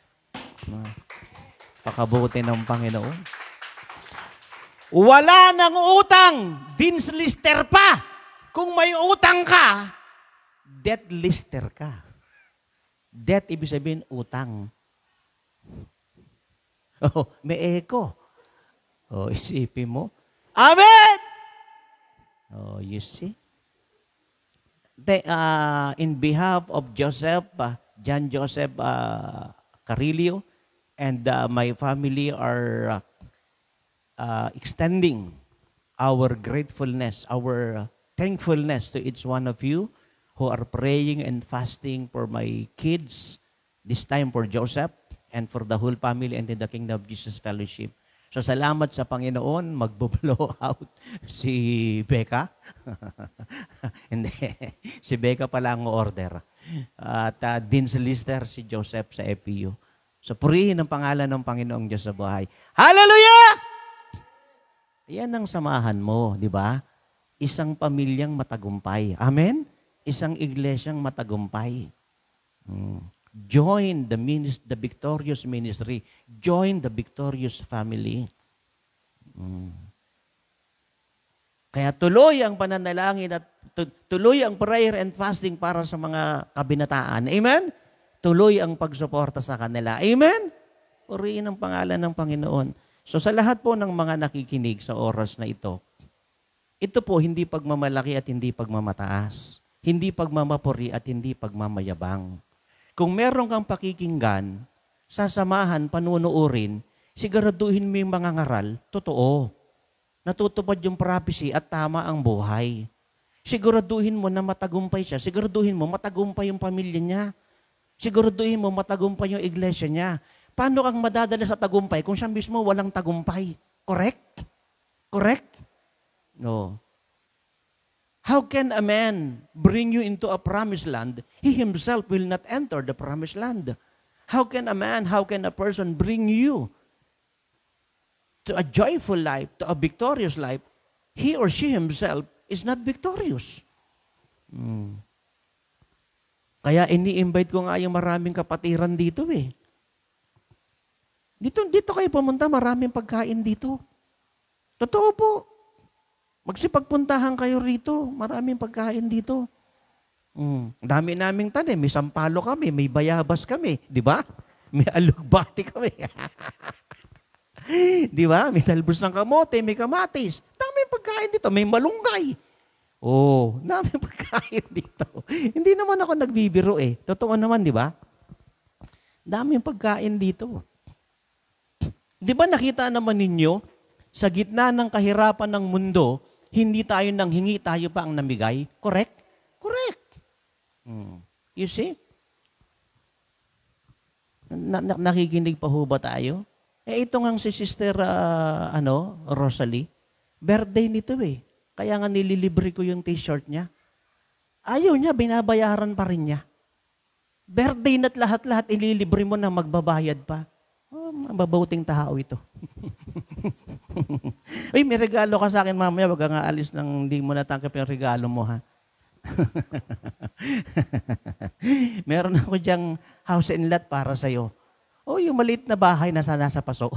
Pakabuti ng Panginoon. Wala nang utang, Dean's Lister pa. Kung may utang ka, debt lister ka. Debt, ibig sabihin, utang. Oh, may echo. Oh, isipin mo. Amen! Oh, you see? The, uh, in behalf of Joseph, uh, John Joseph uh, Carillo, and uh, my family are uh, uh, extending our gratefulness, our uh, thankfulness to each one of you who are praying and fasting for my kids, this time for Joseph, and for the whole family and in the Kingdom of Jesus Fellowship. So salamat sa Panginoon, magbo-blow out si Becca. Hindi, si Becca pala ang order. At uh, Dean's Lister si Joseph sa F E U. So purihin ang pangalan ng Panginoong Diyos sa buhay. Hallelujah! Yan ang samahan mo, di ba? Isang pamilyang matagumpay. Amen? Isang iglesyang matagumpay. Hmm. Join the, minis- the victorious ministry. Join the victorious family. Hmm. Kaya tuloy ang pananalangin at tuloy ang prayer and fasting para sa mga kabinataan. Amen? Tuloy ang pagsuporta sa kanila. Amen? Purihin ang pangalan ng Panginoon. So sa lahat po ng mga nakikinig sa oras na ito, ito po hindi pagmamalaki at hindi pagmamataas. Hindi pagmamapuri at hindi pagmamayabang. Kung meron kang pakikinggan, sasamahan, panunuorin, siguraduhin mo yung mga ngaral, totoo. Natutupad yung prophecy at tama ang buhay. Siguraduhin mo na matagumpay siya. Siguraduhin mo matagumpay yung pamilya niya. Siguraduhin mo matagumpay yung iglesia niya. Paano kang madadala sa tagumpay kung siya mismo walang tagumpay? Correct? Correct? No. How can a man bring you into a promised land? He himself will not enter the promised land. How can a man, how can a person bring you to a joyful life, to a victorious life? He or she himself is not victorious. Hmm. Kaya ini-invite ko nga yung maraming kapatiran dito eh. Dito, dito kayo pumunta, maraming pagkain dito. Totoo po. Magsipagpuntahan kayo rito. Maraming pagkain dito. Mm. Dami naming tanim. May sampalo kami. May bayabas kami. Di ba? May alugbati kami. Di ba? May talbos ng kamote. May kamatis. Daming pagkain dito. May malunggay. Oh, daming pagkain dito. Hindi naman ako nagbibiro eh. Totoo naman, di ba? Daming pagkain dito. Di ba nakita naman ninyo, sa gitna ng kahirapan ng mundo, hindi tayo nang hingi, tayo pa ang namigay. Correct? Correct. Hmm. You see? Na- na- nakikinig pa ho ba tayo? Eh ito nga si Sister uh, ano, Rosalie, birthday nito eh. Kaya nga nililibre ko yung t-shirt niya. Ayaw niya, binabayaran pa rin niya. Birthday na't lahat-lahat, ililibre mo na magbabayad pa. Oh, mababuting tao ito. Uy, may regalo ka sa akin mamaya, wag kang aalis nang hindi mo natanggap yung regalo mo, ha? Meron ako diyang house and lot para sa'yo. Oh, yung maliit na bahay na sana sa paso.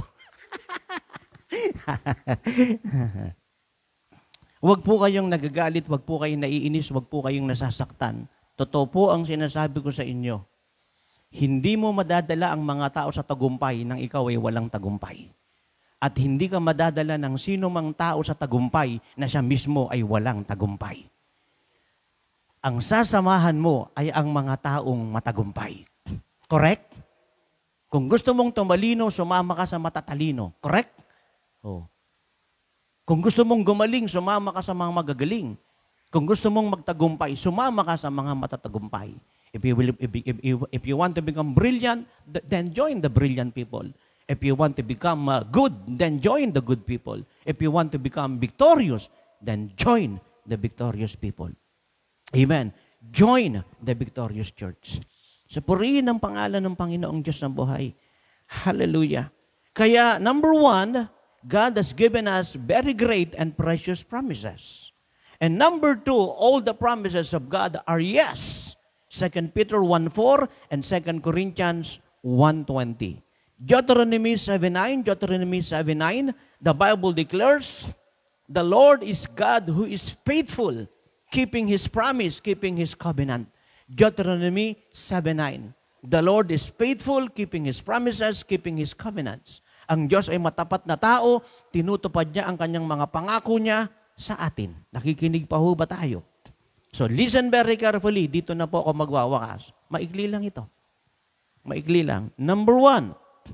Wag po kayong nagagalit, wag po kayong naiinis, wag po kayong nasasaktan. Totoo po ang sinasabi ko sa inyo. Hindi mo madadala ang mga tao sa tagumpay nang ikaw ay walang tagumpay. At hindi ka madadala ng sino mang tao sa tagumpay na siya mismo ay walang tagumpay. Ang sasamahan mo ay ang mga taong matagumpay. Correct? Kung gusto mong tumalino, sumama ka sa matatalino. Correct? Oh. Kung gusto mong gumaling, sumama ka sa mga magagaling. Kung gusto mong magtagumpay, sumama ka sa mga matatagumpay. If you, will, if, if, if, if you want to become brilliant, then join the brilliant people. If you want to become uh, good, then join the good people. If you want to become victorious, then join the victorious people. Amen. Join the victorious church. So purihin ang pangalan ng Panginoong Diyos ng buhay. Hallelujah. Kaya number one, God has given us very great and precious promises. And number two, all the promises of God are yes. Second Peter one four and Second Corinthians one twenty. Deuteronomy seven nine, Deuteronomy seven nine, the Bible declares, the Lord is God who is faithful, keeping His promise, keeping His covenant. Deuteronomy seven nine. The Lord is faithful, keeping His promises, keeping His covenants. Ang Diyos ay matapat na tao, tinutupad niya ang kanyang mga pangako niya sa atin. Nakikinig pa ho ba tayo? So listen very carefully. Dito na po ako magwawakas. Maikli lang ito. Maikli lang. Number one,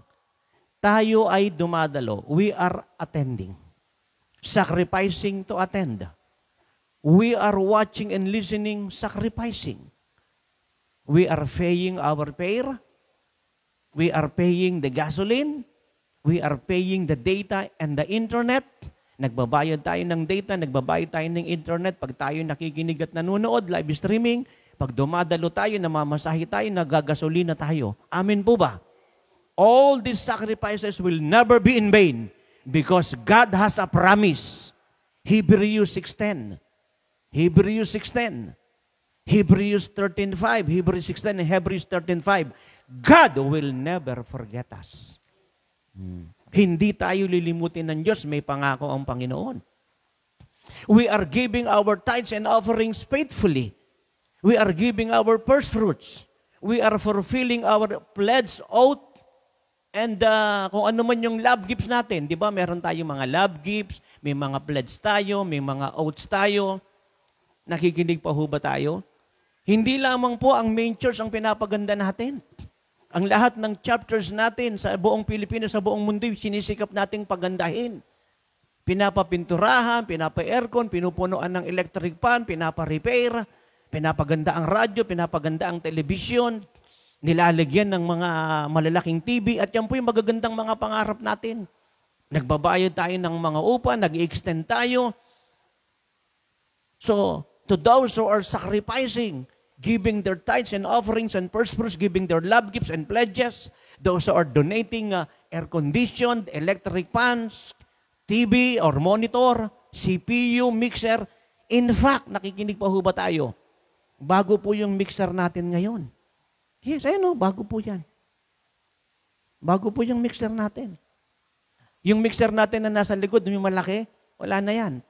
tayo ay dumadalo. We are attending. Sacrificing to attend. We are watching and listening, sacrificing. We are paying our fare. We are paying the gasoline. We are paying the data and the internet. Nagbabayad tayo ng data, nagbabayad tayo ng internet. Pag tayo nakikinig at nanonood, live streaming, pag dumadalo tayo, namamasahe tayo, nagagasolina tayo. Amen po ba? All these sacrifices will never be in vain because God has a promise. Hebrews six ten. Hebrews six ten. Hebrews thirteen five. Hebrews six ten and Hebrews thirteen five. God will never forget us. Hmm. Hindi tayo lilimutin ng Diyos, may pangako ang Panginoon. We are giving our tithes and offerings faithfully. We are giving our first fruits. We are fulfilling our pledge, oath, and uh, kung ano man yung love gifts natin. Di ba, meron tayong mga love gifts, may mga pledge tayo, may mga oaths tayo. Nakikinig pa ho ba tayo? Hindi lamang po ang main church ang pinapaganda natin. Ang lahat ng chapters natin sa buong Pilipinas, sa buong mundo, sinisikap nating pagandahin. Pinapapinturahan, pinapa-aircon, pinupunuan ng electric fan, pinapa-repair, pinapaganda ang radyo, pinapaganda ang television, nilalagyan ng mga malalaking T V, at yan po yung magagandang mga pangarap natin. Nagbabayad tayo ng mga upa, nag-extend tayo. So, to those who are sacrificing, giving their tithes and offerings and first fruits, giving their love gifts and pledges, those who are donating uh, air-conditioned, electric fans, T V or monitor, C P U, mixer. In fact, nakikinig pa ho ba tayo? Bago po yung mixer natin ngayon. Yes, ayun o, bago po yan. Bago po yung mixer natin. Yung mixer natin na nasa likod, yung malaki, wala na yan.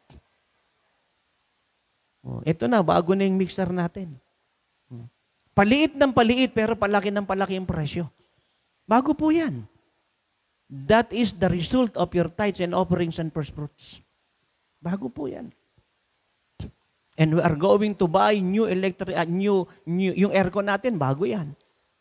Oh, ito na, bago na yung mixer natin. Paliit ng paliit, pero palaki ng palaki yung presyo. Bago po yan. That is the result of your tithes and offerings and first fruits. Bago po yan. And we are going to buy new electric, uh, new, new, yung aircon natin, bago yan.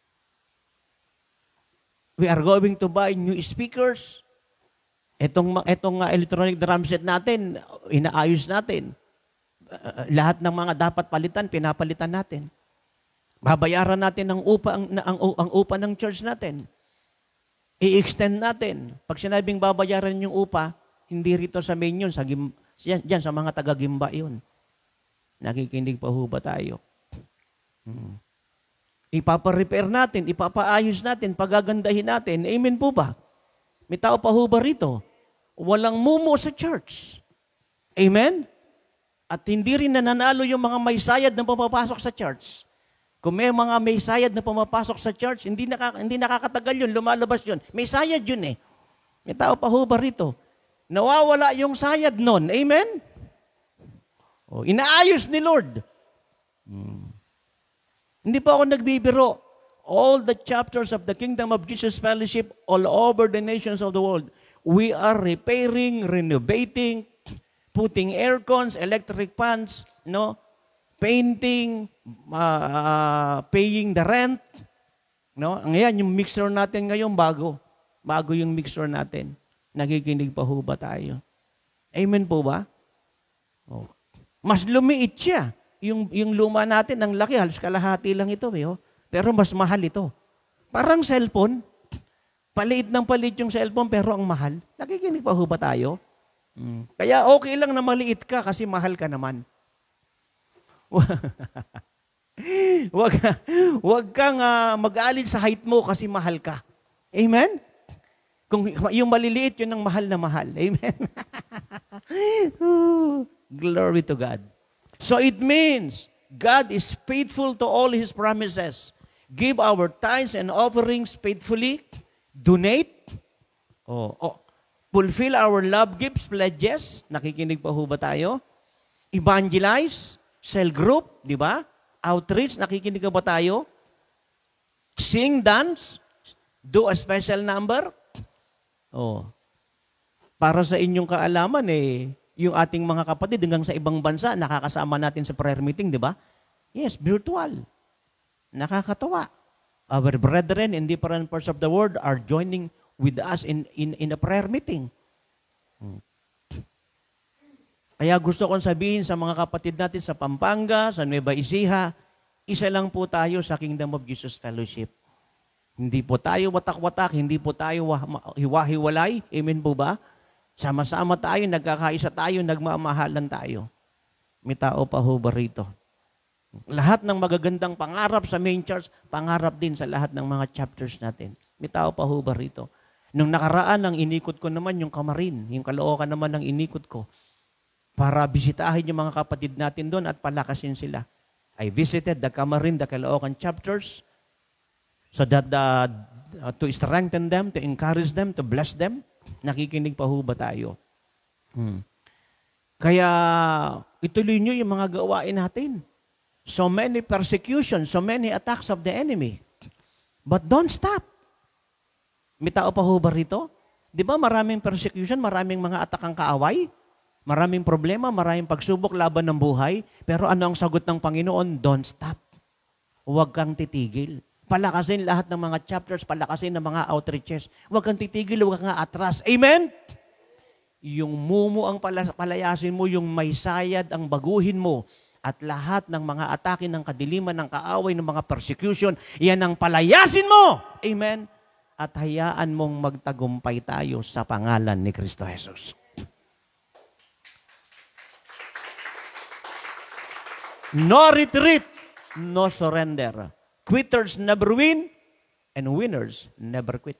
We are going to buy new speakers. Itong, itong uh, electronic drum set natin, inaayos natin. Uh, lahat ng mga dapat palitan, pinapalitan natin. Babayaran natin ang upa, ang, ang, ang upa ng church natin. I-extend natin. Pag sinabing babayaran yung upa, hindi rito sa main yun, sa gim, yan, yan, sa mga taga-gimba yun. Nakikinig pa ho ba tayo? Hmm. Ipapa-repair natin, ipapaayos natin, pagagandahin natin. Amen po ba? May tao pa ho ba rito? Walang mumo sa church. Amen? At hindi rin nananalo yung mga may sayad na papapasok sa church. Kung may mga may sayad na pumapasok sa church, hindi, nakaka, hindi nakakatagal yun, lumalabas yun. May sayad yun eh. May tao pa ho ba rito? Nawawala yung sayad nun. Amen? O, inaayos ni Lord. Hmm. Hindi pa ako nagbibiro. All the chapters of the Kingdom of Jesus Fellowship all over the nations of the world, we are repairing, renovating, putting aircons, electric fans, no? Painting, uh, uh, paying the rent. No? Ngayon, yung mixer natin ngayon, bago. Bago yung mixer natin. Nakikinig pa ho ba tayo? Amen po ba? Oh. Mas lumiit siya. Yung, yung luma natin, ang laki, halos kalahati lang ito. Eh, oh. Pero mas mahal ito. Parang cellphone. Paliit ng paliit yung cellphone, pero ang mahal. Nakikinig pa ho ba tayo? Hmm. Kaya okay lang na maliit ka kasi mahal ka naman. Wag, wag kang uh, mag-aalin sa height mo kasi mahal ka. Amen? Kung yung maliliit, yun ang mahal na mahal. Amen? Glory to God. So it means God is faithful to all His promises. Give our tithes and offerings faithfully. Donate. Oh, oh. Fulfill our love gifts, pledges. Nakikinig pa ho ba tayo? Evangelize. Cell group, di ba? Outreach, nakikinig ba tayo? Sing, dance. Do a special number. Oh. Para sa inyong kaalaman, eh, yung ating mga kapatid hanggang sa ibang bansa, nakakasama natin sa prayer meeting, di ba? Yes, virtual. Nakakatawa. Our brethren in different parts of the world are joining with us in, in, in a prayer meeting. Hmm. Kaya gusto kong sabihin sa mga kapatid natin sa Pampanga, sa Nueva Ecija, isa lang po tayo sa Kingdom of Jesus Fellowship. Hindi po tayo watak-watak, hindi po tayo hiwa-hiwalay. Amen po ba? Sama-sama tayo, nagkakaisa tayo, nagmamahalan tayo. May tao pa ho ba rito? Lahat ng magagandang pangarap sa main church, pangarap din sa lahat ng mga chapters natin. May tao pa ho ba rito? Nung nakaraan, ang inikot ko naman yung Kamarin, yung Caloocan naman ang inikot ko, para bisitahin yung mga kapatid natin doon at palakasin sila. I visited the Kamarin, the Caloocan chapters, so that the, uh, to strengthen them, to encourage them, to bless them. Nakikinig pa ho ba tayo? Hmm. Kaya ituloy nyo yung mga gawain natin. So many persecutions, so many attacks of the enemy. But don't stop. May tao pa ho ba rito? Di ba maraming persecution, maraming mga atakang kaaway? Maraming problema, maraming pagsubok, laban ng buhay. Pero ano ang sagot ng Panginoon? Don't stop. Huwag kang titigil. Palakasin lahat ng mga chapters, palakasin ng mga outreaches. Huwag kang titigil, huwag kang atras. Amen? Yung mumu ang palayasin mo, yung may sayad ang baguhin mo, at lahat ng mga atake ng kadiliman, ng kaaway, ng mga persecution, yan ang palayasin mo. Amen? At hayaan mong magtagumpay tayo sa pangalan ni Kristo Jesus. No retreat, no surrender. Quitters never win, and winners never quit.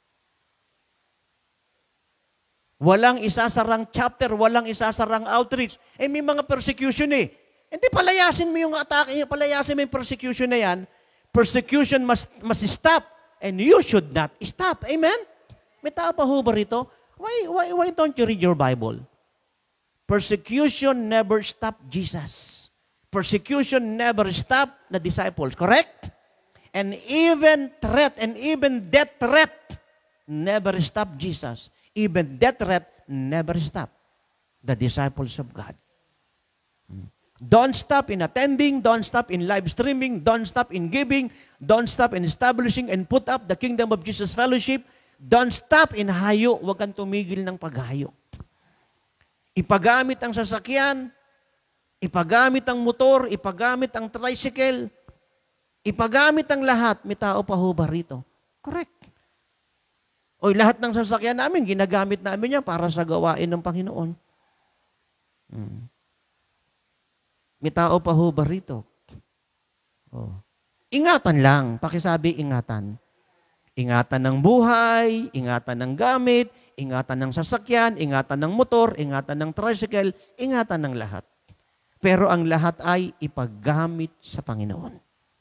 Walang isasarang chapter, walang isasarang outreach. Eh, may mga persecution eh. Hindi, palayasin mo yung atake, palayasin mo yung persecution na yan. Persecution must, must stop, and you should not stop. Amen? May tao pa ho ba rito? Why, why, why don't you read your Bible? Persecution never stopped Jesus. Persecution never stopped the disciples, correct? And even threat, and even death threat never stopped Jesus. Even death threat never stopped the disciples of God. Don't stop in attending, don't stop in live streaming, don't stop in giving, don't stop in establishing and put up the Kingdom of Jesus Fellowship, don't stop in hayo, huwag kang tumigil ng paghayo. Ipagamit ang sasakyan, ipagamit ang motor, ipagamit ang tricycle, ipagamit ang lahat. May tao pa ho ba rito? Correct. O lahat ng sasakyan namin, ginagamit namin yan para sa gawain ng Panginoon. Hmm. May tao pa ho ba rito? Oh. Ingatan lang. Pakisabi, ingatan. Ingatan ng buhay, ingatan ng gamit, ingatan ng sasakyan, ingatan ng motor, ingatan ng tricycle, ingatan ng lahat. Pero ang lahat ay ipaggamit sa Panginoon.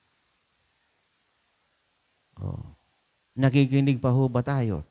Oh. Nakikinig pa ho ba tayo?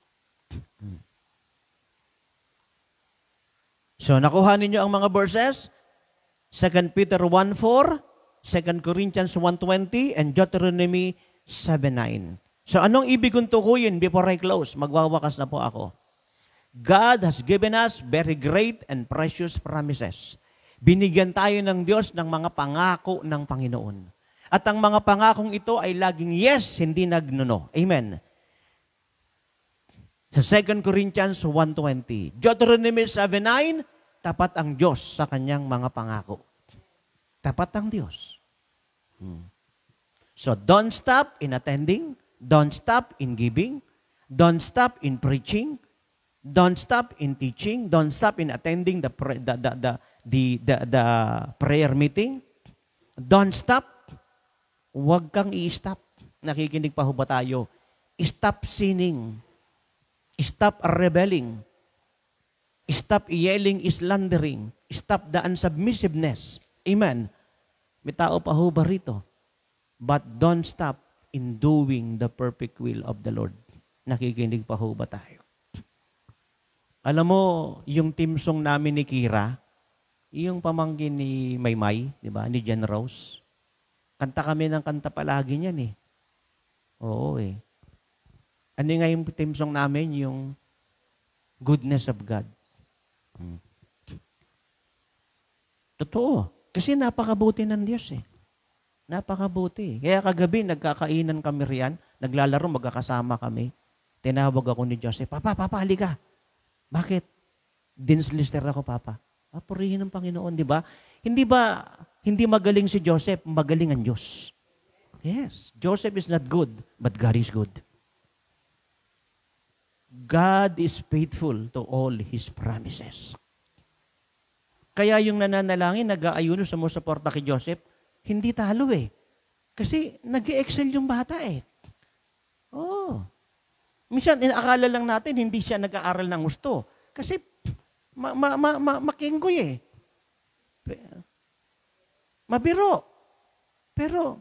So, nakuha ninyo ang mga verses? Second Peter one four, Second Corinthians one twenty, and Deuteronomy seven nine. So, anong ibig kong tukuyin before I close? Magwawakas na po ako. God has given us very great and precious promises. Binigyan tayo ng Diyos ng mga pangako ng Panginoon. At ang mga pangakong ito ay laging yes, hindi nagnuno. Amen. Sa Second Corinthians one twenty. Deuteronomy seven nine, tapat ang Diyos sa kanyang mga pangako. Tapat ang Diyos. Hmm. So, don't stop in attending. Don't stop in giving. Don't stop in preaching. Don't stop in teaching. Don't stop in attending the, the, the, the, the, the, the prayer meeting. Don't stop. Huwag kang i-stop. Nakikinig pa ho ba tayo? Stop sinning. Stop rebelling. Stop yelling, slandering. Stop the unsubmissiveness. Amen. May tao pa ho ba rito? But don't stop in doing the perfect will of the Lord. Nakikinig pa ho ba tayo? Alam mo, yung team song namin ni Kira, yung pamangkin ni Maymay, di ba, ni Jen Rose, kanta kami ng kanta palagi niyan eh. Oo eh. Ano nga yung team song namin? Yung Goodness of God. Hmm. Totoo. Kasi napakabuti ng Diyos eh. Napakabuti. Kaya kagabi, nagkakainan kami riyan, naglalaro, magkakasama kami. Tinawag ako ni Joseph, Papa, Papa, halika. Bakit? Dean's lister ako, Papa. Ah, purihin ng Panginoon, di ba? Hindi ba, hindi magaling si Joseph, magaling ang Diyos. Yes, Joseph is not good, but God is good. God is faithful to all His promises. Kaya yung nananalangin, nag-aayuno sa sumusuporta kay Joseph, hindi talo eh. Kasi nag-excel yung bata eh. Oh. Minsan, akala lang natin, hindi siya nag-aaral ng gusto. Kasi, ma ma ma ma makinggoy eh. Mabiro. Pero,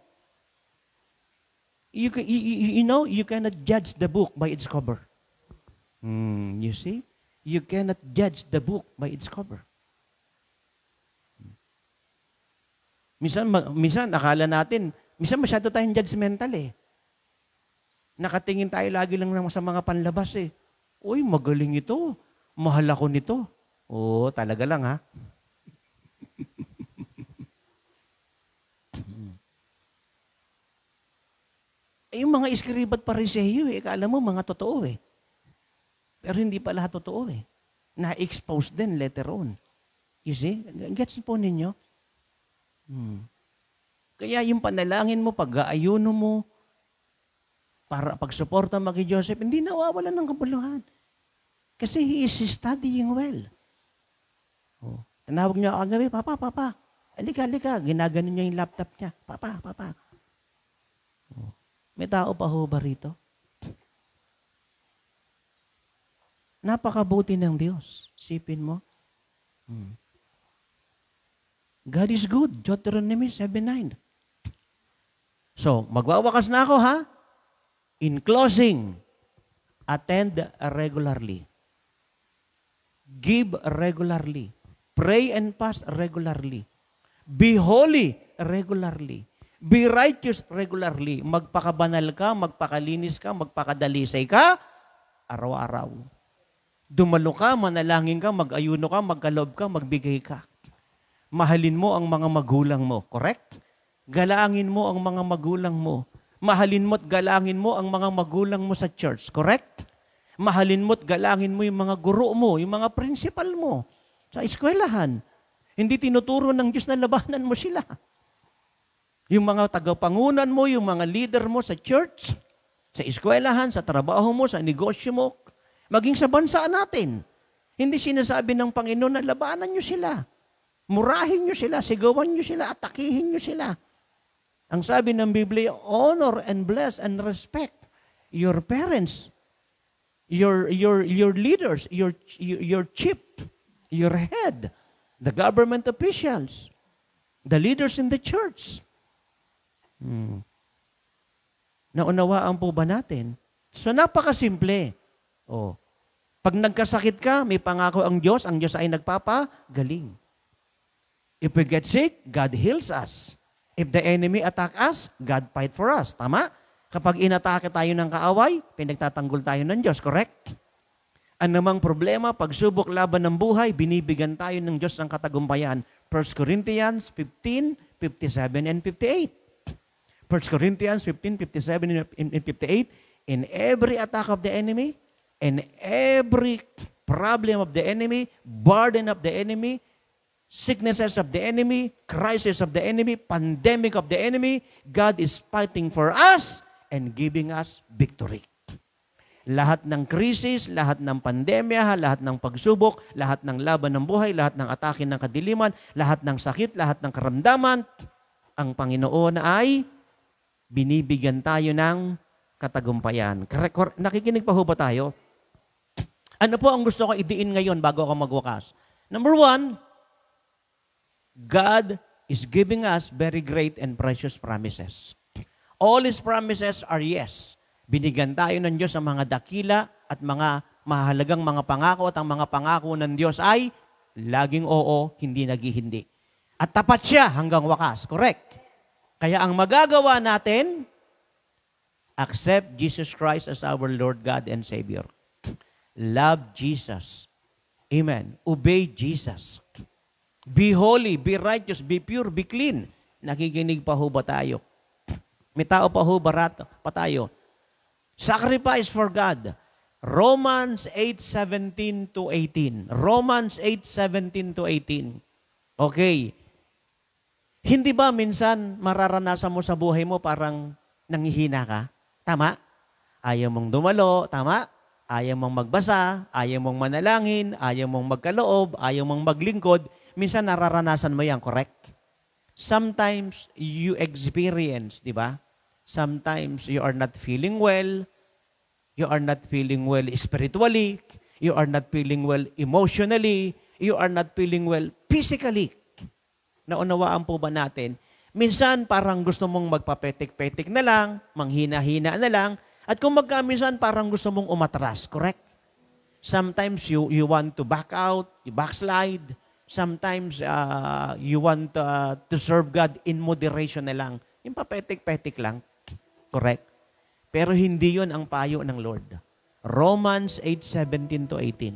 you, you, you know, you cannot judge the book by its cover. Hmm, you see? You cannot judge the book by its cover. Minsan, minsan, akala natin, minsan masyado tayong judgmental eh. Nakatingin tayo lagi lang sa mga panlabas eh. Uy, magaling ito. Mahal ako nito. Oo, talaga lang ha. Eh, yung mga iskribat pariseyo eh, akala mo mga totoo eh. Pero hindi pa lahat totoo eh. Na-expose din later on. You see? Gets po ninyo? Hmm. Kaya yung panalangin mo, pag-aayuno mo, para pagsuporta mo kay Joseph, hindi nawawalan ng kabuluhan. Kasi he is studying well. Oh. Tinawag niya ako kagabi, Papa, Papa, alika, alika. Ginagano niya yung laptop niya. Papa, Papa. Oh. May tao pa ho ba rito? Napakabuti ng Diyos. Sipin mo. Hmm. God is good. Deuteronomy seven nine. So, magwawakas na ako ha. In closing, attend regularly. Give regularly. Pray and fast regularly. Be holy regularly. Be righteous regularly. Magpakabanal ka, magpakalinis ka, magpakadalisay ka, araw-araw. Dumalo ka, manalangin ka, mag-ayuno ka, magkaloob ka, magbigay ka. Mahalin mo ang mga magulang mo. Correct? Galangin mo ang mga magulang mo. Mahalin mo at galangin mo ang mga magulang mo sa church. Correct? Mahalin mo at galangin mo yung mga guro mo, yung mga principal mo sa eskwelahan. Hindi tinuturo ng Diyos na labanan mo sila. Yung mga tagapangunan mo, yung mga leader mo sa church, sa eskwelahan, sa trabaho mo, sa negosyo mo, maging sa bansa natin. Hindi sinasabi ng Panginoon na labanan nyo sila. Murahin nyo sila, sigawan nyo sila, atakihin nyo sila. Ang sabi ng Biblia, honor and bless and respect your parents, your your your leaders, your your chief, your head, the government officials, the leaders in the church. Hmm. Naunawaan po ba natin? So napakasimple. Oh. Pag nagkasakit ka, may pangako ang Diyos, ang Diyos ay nagpapagaling. If we get sick, God heals us. If the enemy attack us, God fight for us. Tama? Kapag inatake tayo ng kaaway, pinagtatanggol tayo ng Diyos. Correct? Anumang problema, pagsubok, laban ng buhay, binibigyan tayo ng Diyos ng katagumpayan. First Corinthians fifteen, fifty-seven and fifty-eight. First Corinthians fifteen, fifty-seven and fifty-eight. In every attack of the enemy, And every problem of the enemy, burden of the enemy, sicknesses of the enemy, crisis of the enemy, pandemic of the enemy, God is fighting for us and giving us victory. Lahat ng krisis, lahat ng pandemya, lahat ng pagsubok, lahat ng laban ng buhay, lahat ng atake ng kadiliman, lahat ng sakit, lahat ng karamdaman, ang Panginoon ay binibigyan tayo ng katagumpayan. Nakikinig pa ho ba tayo? Ano po ang gusto ko idiin ngayon bago ako magwakas? Number one, God is giving us very great and precious promises. All His promises are yes. Binigyan tayo ng Diyos ang mga dakila at mga mahalagang mga pangako at ang mga pangako ng Diyos ay laging oo, hindi nagihindi. At tapat siya hanggang wakas. Correct. Kaya ang magagawa natin, accept Jesus Christ as our Lord God and Savior. Love Jesus. Amen. Obey Jesus. Be holy, be righteous, be pure, be clean. Nakikinig pa ho ba tayo? May tao pa ho ba pa tayo? Sacrifice for God. Romans eight seventeen to eighteen. Romans eight seventeen to eighteen. Okay. Hindi ba minsan mararanasan mo sa buhay mo parang nanghihina ka? Tama? Ayaw mong dumalo, tama? Ayaw mong magbasa, ayaw mong manalangin, ayaw mong magkaloob, ayaw mong maglingkod. Minsan nararanasan mo yan, correct? Sometimes you experience, di ba? Sometimes you are not feeling well, you are not feeling well spiritually, you are not feeling well emotionally, you are not feeling well physically. Naunawaan po ba natin? Minsan parang gusto mong magpapetik-petik na lang, manghina-hina na lang, at kung magkaminsan parang gusto mong umatras, correct? Sometimes you, you want to back out, you backslide. Sometimes uh, you want uh, to serve God in moderation na lang. Yung papetik-petik lang, correct? Pero hindi yon ang payo ng Lord. Romans eight seventeen to eighteen.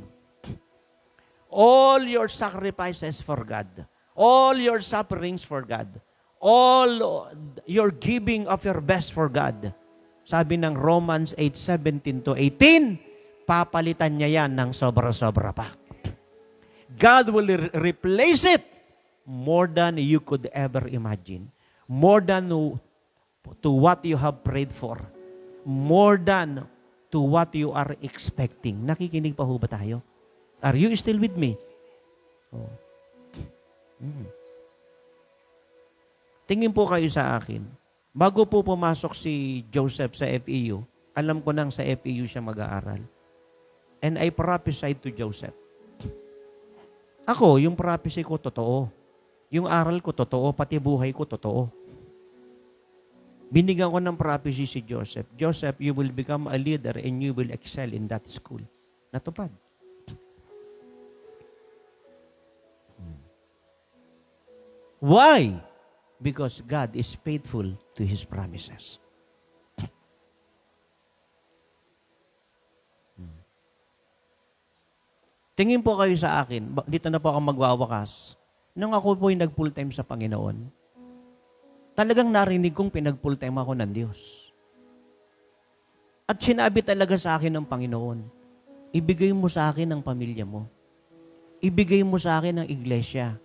All your sacrifices for God, all your sufferings for God, all your giving of your best for God. Sabi ng Romans eight seventeen to eighteen, papalitan niya yan ng sobra-sobra pa. God will re- replace it more than you could ever imagine. More than to, to what you have prayed for. More than to what you are expecting. Nakikinig pa ho ba tayo? Are you still with me? Oh. Hmm. Tingin po kayo sa akin. Bago po pumasok si Joseph sa F E U, alam ko nang sa F E U siya mag-aaral. And I prophesied to Joseph. Ako, yung prophecy ko, totoo. Yung aral ko, totoo. Pati buhay ko, totoo. Binigyan ko ng prophecy si Joseph. Joseph, you will become a leader and you will excel in that school. Natupad. Why? Because God is faithful to His promises. Tingin po kayo sa akin, dito na po ako magwawakas. Nung ako po yung nag-full time sa Panginoon, talagang narinig kong pinag-full time ako ng Diyos. At sinabi talaga sa akin ng Panginoon, ibigay mo sa akin ang pamilya mo. Ibigay mo sa akin ang iglesia.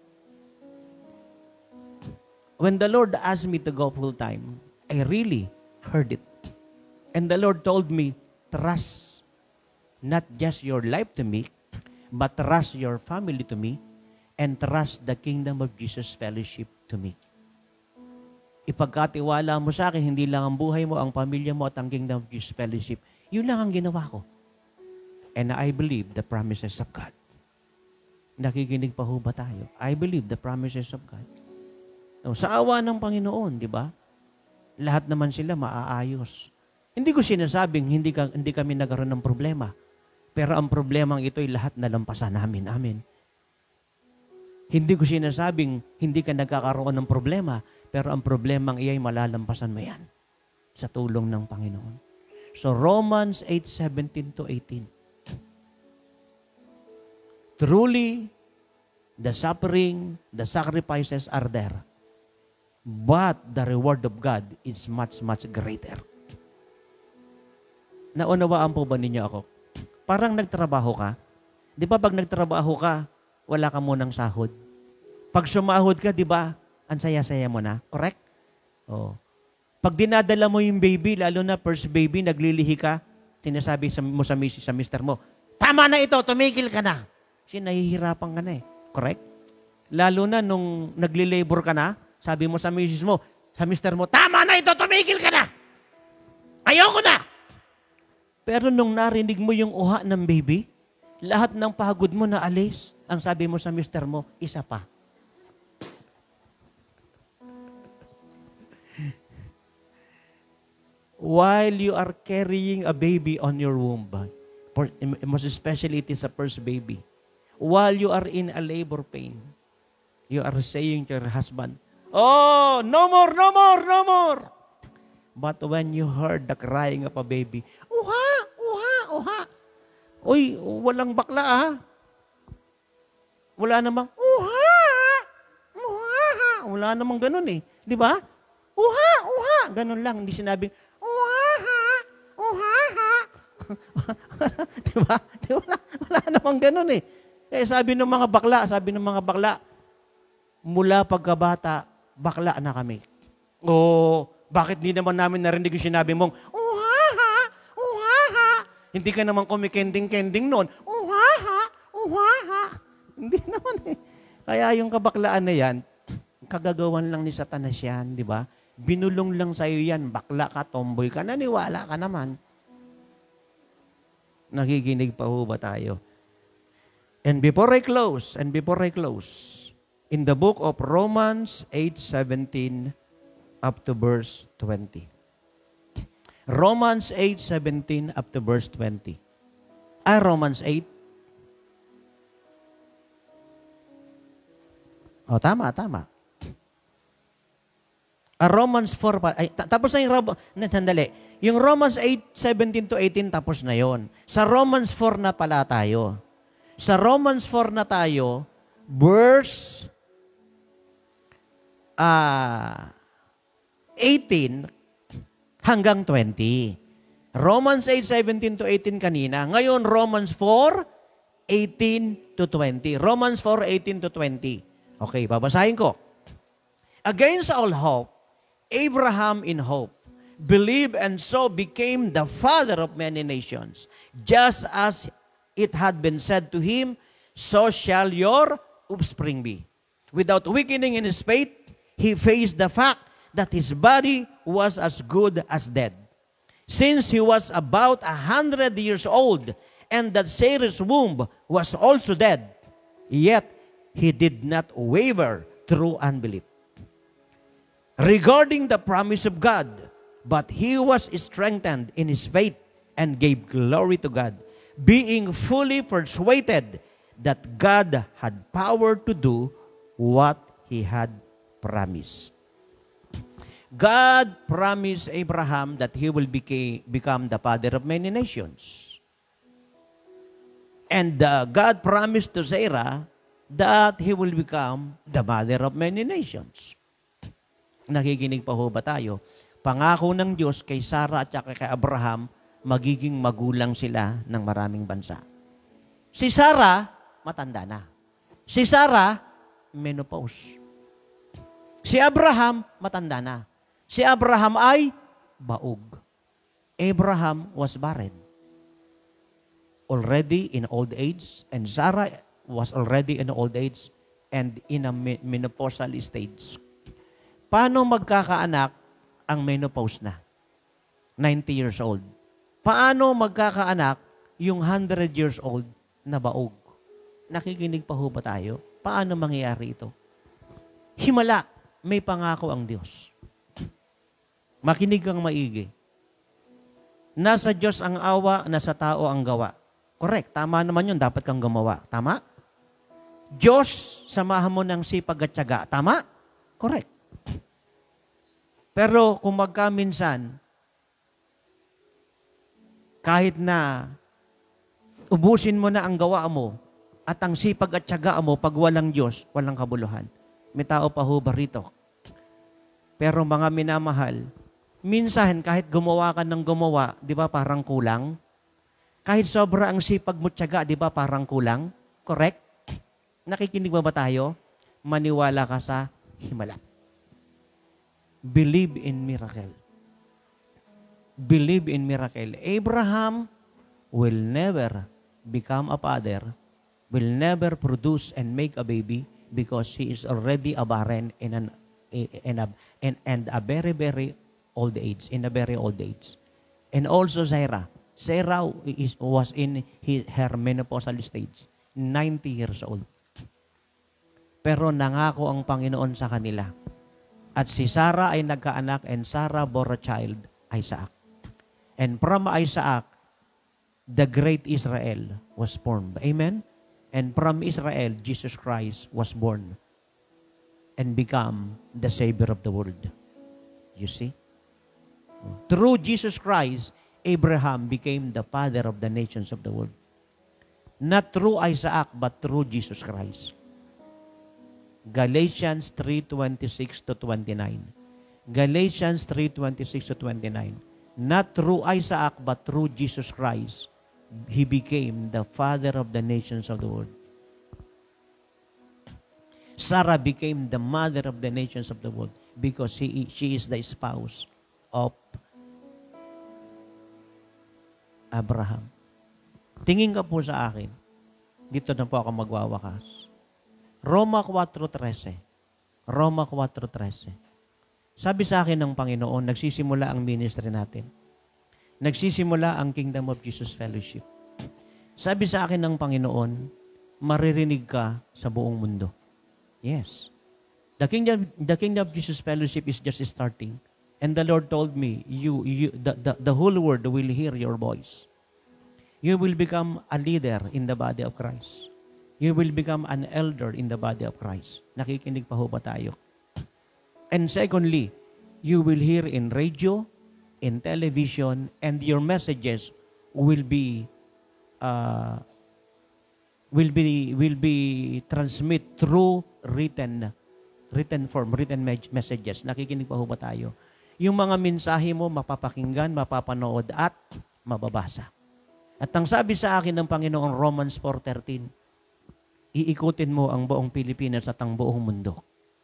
When the Lord asked me to go full time, I really heard it. And the Lord told me, trust not just your life to me, but trust your family to me, and trust the kingdom of Jesus fellowship to me. Ipagkatiwala mo sa akin, hindi lang ang buhay mo, ang pamilya mo, at ang kingdom of Jesus fellowship. Yun lang ang ginawa ko. And I believe the promises of God. Nakikinig pa ho ba tayo? I believe the promises of God. No, sa awa ng Panginoon, di ba? Lahat naman sila maaayos. Hindi ko sinasabing hindi, ka, hindi kami nagkaroon ng problema. Pero ang problemang ito'y lahat nalampasan namin. Amen. Hindi ko sinasabing hindi ka nagkakaroon ng problema, pero ang problemang iya'y malalampasan mo yan sa tulong ng Panginoon. So Romans eight seventeen to eighteen. Truly, the suffering, the sacrifices are there. But the reward of God is much, much greater. Naunawaan po ba ninyo ako? parang nagtrabaho ka. Di ba pag nagtrabaho ka, wala ka munang sahod. Pag sumahod ka, di ba, ang saya-saya mo na. Correct? Oh. Pag dinadala mo yung baby, lalo na first baby, naglilihi ka, sinasabi sa, mo sa, sa mister mo, tama na ito, tumigil ka na. Kasi nahihirapan ka na eh. Correct? Lalo na nung nagli-labor ka na, sabi mo sa misis mo, sa mister mo, tama na ito, tumigil ka na. Ayoko na. Pero nung narinig mo yung uha ng baby, lahat ng pagod mo na alis, ang sabi mo sa mister mo, isa pa. While you are carrying a baby on your womb, for, most especially it is a first baby, while you are in a labor pain, you are saying to your husband, oh, no more, no more, no more. But when you heard the crying of a baby, uha, uha, uha. Uy, walang bakla ah. Wala namang, uha, uha. Wala namang ganun eh. Di ba? Uha, uha. Ganun lang. Hindi sinabing, uha, uha. Di ba? Di, wala, wala namang ganun eh. Eh sabi ng mga bakla, sabi ng mga bakla, mula pagkabata, bakla na kami. O, bakit di naman namin narinig yung sinabi mong, uhaha, uhaha. Hindi ka naman kumikending-kending noon. Uhaha, uhaha. Hindi naman eh. Kaya yung kabaklaan na yan, kagagawan lang ni Satanas yan, di ba? Binulong lang sa'yo yan, bakla ka, tomboy ka, naniwala ka naman. Nakikinig pa ho ba tayo? And before I close, and before I close, in the book of Romans eight seventeen up to verse twenty. Romans eight seventeen up to verse twenty. Ah, Romans eight. Oh, tama, tama. Ah, Romans four, ay, tapos na yung, sandali, yung Romans eight seventeen to eighteen, tapos na yon. Sa Romans four na pala tayo. Sa Romans four na tayo, verse uh, eighteen hanggang twenty. Romans eight seventeen to eighteen kanina. Ngayon, Romans four eighteen to twenty. Romans four eighteen to twenty. Okay, babasahin ko. Against all hope, Abraham in hope believed and so became the father of many nations, just as it had been said to him, so shall your offspring be. Without weakening in his faith, he faced the fact that his body was as good as dead, since he was about a hundred years old, and that Sarah's womb was also dead. Yet he did not waver through unbelief regarding the promise of God, but he was strengthened in his faith and gave glory to God, being fully persuaded that God had power to do what he had promised. God promised Abraham that he will became, become the father of many nations. And uh, God promised to Sarah that he will become the mother of many nations. Nakikinig pa ho ba tayo? Pangako ng Diyos kay Sarah at kay Abraham, magiging magulang sila ng maraming bansa. Si Sarah, matanda na. Si Sarah, menopause. Si Abraham, matanda na. Si Abraham ay baog. Abraham was barren. Already in old age, and Sarah was already in old age and in a menopausal stage. Paano magkakaanak ang menopause na? ninety years old. Paano magkakaanak yung one hundred years old na baog? Nakikinig pa ho ba tayo? Paano mangyayari ito? Himala, may pangako ang Diyos. Makinig kang maigi. Nasa Diyos ang awa, nasa tao ang gawa. Correct, tama naman yun, dapat kang gumawa. Tama? Diyos, samahan mo ng sipag at tiyaga. Tama? Correct. Pero kung magkaminsan, kahit na ubusin mo na ang gawa mo at ang sipag at tiyaga mo, pag walang Diyos, walang kabuluhan. May tao pa ho ba rito? Pero mga minamahal, minsan kahit gumawa ka ng gumawa, di ba parang kulang? Kahit sobra ang sipag mo tiyaga, di ba parang kulang? Correct? Nakikinig ba ba tayo? Maniwala ka sa himala. Believe in miracle. Believe in miracle. Abraham will never become a father, will never produce and make a baby because he is already a barren in an in a in, and a very very old age, in a very old age. And also Sarah. Sarah is, was in his, her menopausal stage, ninety years old. Pero nangako ang Panginoon sa kanila. At si Sarah ay nagkaanak and Sarah bore a child, Isaac. And from Isaac, the great Israel was born. Amen? And from Israel, Jesus Christ was born and become the Savior of the world. You see? Through Jesus Christ, Abraham became the father of the nations of the world. Not through Isaac, but through Jesus Christ. Galatians three twenty-six to twenty-nine. Galatians three twenty-six to twenty-nine. Not through Isaac, but through Jesus Christ, he became the father of the nations of the world. Sarah became the mother of the nations of the world because he, she is the spouse of Abraham. Tingin ka po sa akin. Dito na po ako magwawakas. Roma four thirteen. Roma four thirteen. Sabi sa akin ng Panginoon, nagsisimula ang ministry natin. Nagsisimula ang Kingdom of Jesus Fellowship. Sabi sa akin ng Panginoon, maririnig ka sa buong mundo. Yes. The Kingdom, the Kingdom of Jesus Fellowship is just starting. And the Lord told me, you, you, the, the, the whole world will hear your voice. You will become a leader in the body of Christ. You will become an elder in the body of Christ. Nakikinig pa ho ba tayo? And secondly, you will hear in radio, in television, and your messages will be uh, will be will be transmit through written written form, written messages. Nakikinig pa ho ba tayo? Yung mga mensahe mo mapapakinggan, mapapanood at mababasa. At ang sabi sa akin ng Panginoong Romans four thirteen, iikutin mo ang buong Pilipinas at ang buong mundo.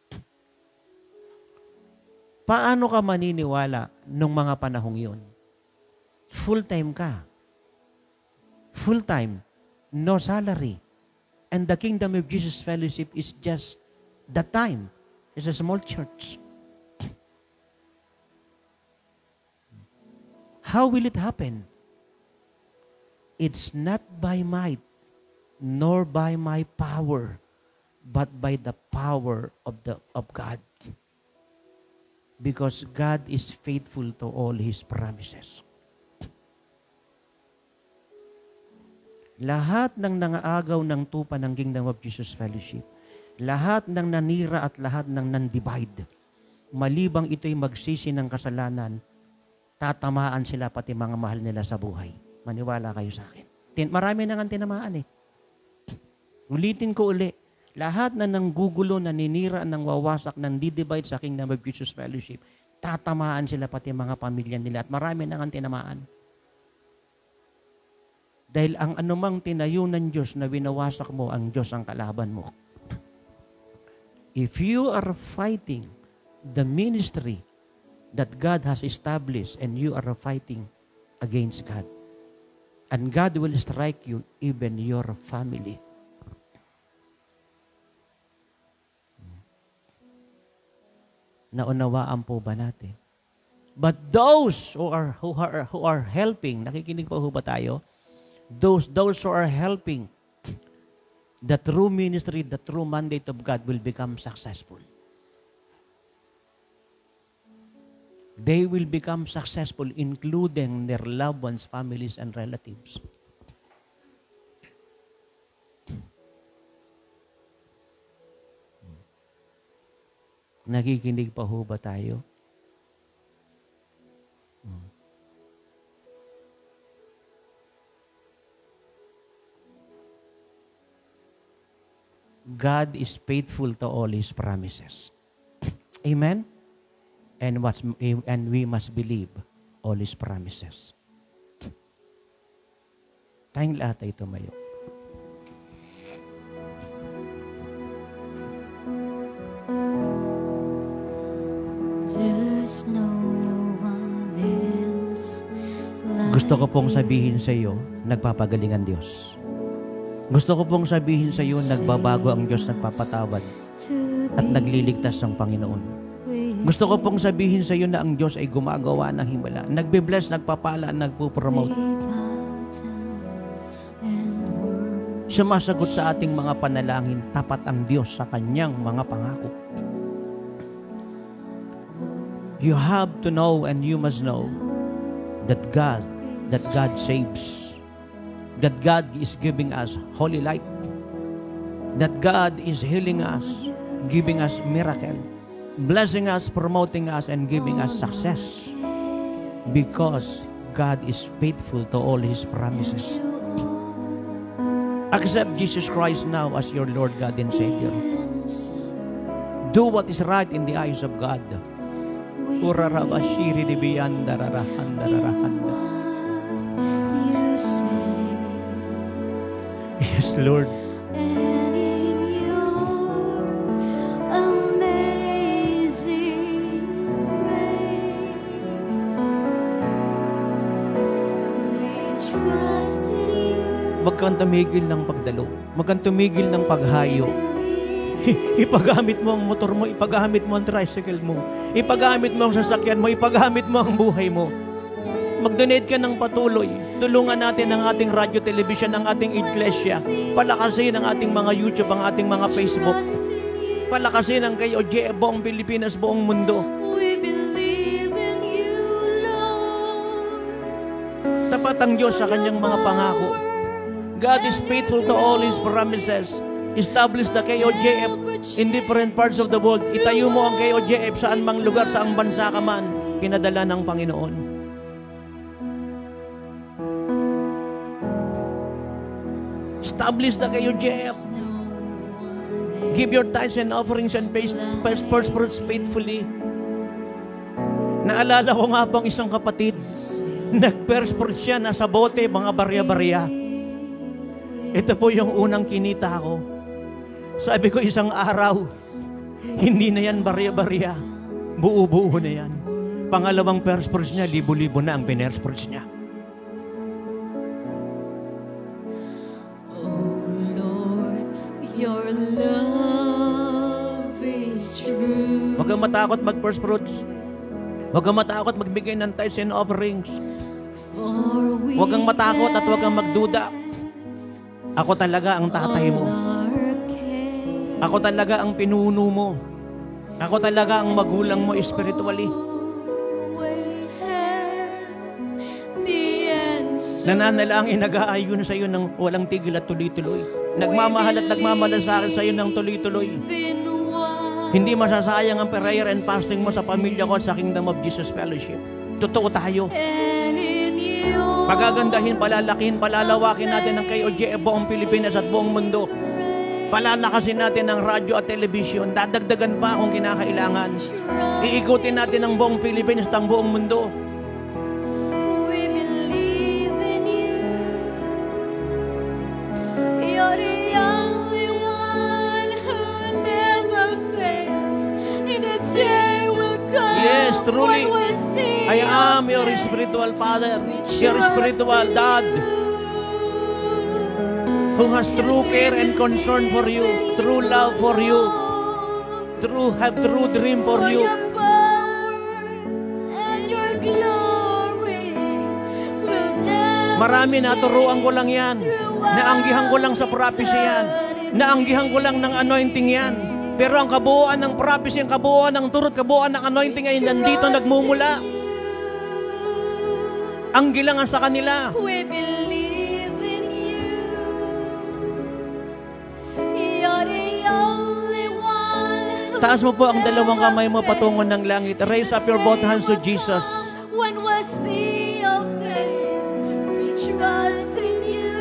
Paano ka maniniwala nung mga panahong yun? Full-time ka. Full-time. No salary. And the Kingdom of Jesus Fellowship is just the time. It's a small church. How will it happen? It's not by might, nor by my power, but by the power of the of God. Because God is faithful to all His promises. Lahat ng nangaagaw ng tupa ng Kingdom of Jesus Fellowship, lahat ng nanira at lahat ng nandivide, malibang ito'y magsisi ng kasalanan, tatamaan sila pati mga mahal nila sa buhay. Maniwala kayo sa akin. Marami nang ang tinamaan eh. Ulitin ko uli. Lahat na nanggugulo, naninira, nang wawasak, nang didivide sa Kingdom of Jesus Fellowship, tatamaan sila pati mga pamilya nila at marami nang ang tinamaan. Dahil ang anumang tinayo ng Diyos na winawasak mo, ang Diyos ang kalaban mo. If you are fighting the ministry that God has established and you are fighting against God, and God will strike you, even your family. Naunawaan po ba natin? But those who are who are who are helping, nakikinig po ba tayo? Those those who are helping the true ministry, the true mandate of God will become successful. They will become successful, including their loved ones, families, and relatives. Nakikinig pa ho ba tayo? God is faithful to all His promises. Amen? And, what, and we must believe all His promises. Tayong lahat ay tumayo. There's no one else like Gusto ko pong sabihin sa iyo, nagpapagaling ang Diyos. Gusto ko pong sabihin sa iyo, nagbabago ang Diyos, nagpapatawad to at nagliligtas ng Panginoon. Gusto ko pong sabihin sa iyo na ang Diyos ay gumagawa ng himala. Nagbe-bless, nagpapala, nagpo-promote. Sumasagot sa ating mga panalangin, tapat ang Diyos sa kanyang mga pangako. You have to know and you must know that God, that God saves. That God is giving us holy light. That God is healing us, giving us miracle, blessing us, promoting us, and giving us success. Because God is faithful to all His promises. Accept Jesus Christ now as your Lord God and Savior. Do what is right in the eyes of God. Urarabashiri dibiyanda rarahanda rarahanda. Yes, Lord. And in your amazing grace, we trust in you. Huwag kang tumigil ng pagdalo. Huwag kang tumigil ng paghayo. Ipagamit mo ang motor mo, ipagamit mo ang tricycle mo, ipagamit mo ang sasakyan mo, ipagamit mo ang buhay mo. Mag-donate ka ng patuloy. Tulungan natin ang ating radio, television, ang ating iglesia. Palakasin ang ating mga YouTube, ang ating mga Facebook. Palakasin ang kayo, J F, buong Pilipinas, buong mundo. We believe in you, Lord. Tapat ang Diyos sa kanyang mga pangako. God is faithful to all His promises. Establish the K O J F in different parts of the world. Itayo mo ang K O J F saan mang lugar, saang bansa ka man, pinadala ng Panginoon. Establish the K O J F. Give your tithes and offerings and first fruits faithfully. Naalala ko nga pang isang kapatid, nag-first fruits siya, nasa bote, mga barya-barya. Ito po yung unang kinita ko. Sabi ko, isang araw, hindi na yan barya-barya. Buo-buo na yan. Pangalawang first fruits niya, libo-libo na ang pinirst fruits niya. Oh Lord, your love is true. Huwag kang matakot mag-first fruits. Huwag kang matakot magbigay ng tithes and offerings. For we Huwag kang matakot at huwag kang magduda. Ako talaga ang tatay mo. Ako talaga ang pinuno mo. Ako talaga ang magulang mo spiritually. Nananalangin, nag-aayon sa iyo ng walang tigil at tuloy-tuloy. Nagmamahal at nagmamalasakit sa iyo ng tuloy-tuloy. Hindi masasayang ang prayer and fasting mo sa pamilya ko at sa Kingdom of Jesus Fellowship. Totoo tayo. Pagagandahin, palalakihin, palalawakin natin ang K O J F buong Pilipinas at buong mundo. Palalakasin natin ang radyo at television. Dadagdagan pa kung kinakailangan. Iikutin natin ang buong Pilipinas at ang buong mundo. We believe in you. You're the only one who never fails. In a day will come. Yes, truly. When we see I am your your face. spiritual father, your spiritual dad, who has true care and concern for you, true love for you, true have true dream for you. Your power and your glory will never Marami naturuan ko lang yan. Naanggihan ko lang sa prophecy yan. Naanggihan ko lang ng anointing yan. Pero ang kabuuan ng prophecy, ang kabuuan ng turut, kabuuan ng anointing ay nandito nagmumula. Ang gilangan sa kanila. We believe in you. You're the only one. Taas mo po ang dalawang kamay mo patungo ng langit. Raise up your both hands to Jesus. When we see your face, we trust in you.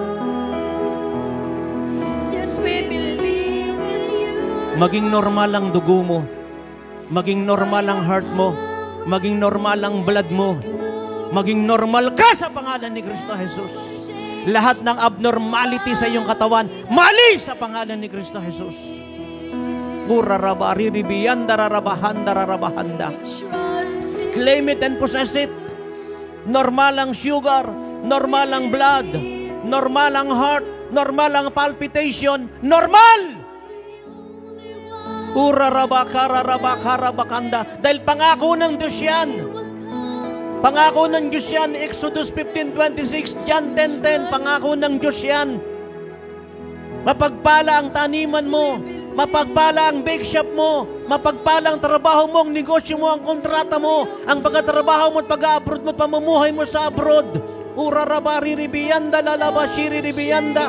Yes, we believe in you. Maging normal ang dugo mo. Maging normal ang heart mo. Maging normal ang blood mo. Maging normal ka sa pangalan ni Kristo Jesus. Lahat ng abnormality sa iyong katawan, mali sa pangalan ni Kristo Jesus. Kuraraba, riribiyanda, rarabahanda, rarabahanda. Claim it and possess it. Normal ang sugar, normal ang blood, normal ang heart, normal ang palpitation, normal! Kuraraba, kararaba, karabakanda. Dahil pangako ng Diyos yan. Pangako ng Diyos yan, Exodus fifteen twenty-six, John ten ten, pangako ng Diyos yan. Mapagpala ang taniman mo, mapagpala ang bake shop mo, mapagpala ang trabaho mo, ang negosyo mo, ang kontrata mo, ang pagkatrabaho mo at pag-abroad mo, pamumuhay mo sa abroad. Uraraba, riribiyanda, lalaba, shiriribiyanda.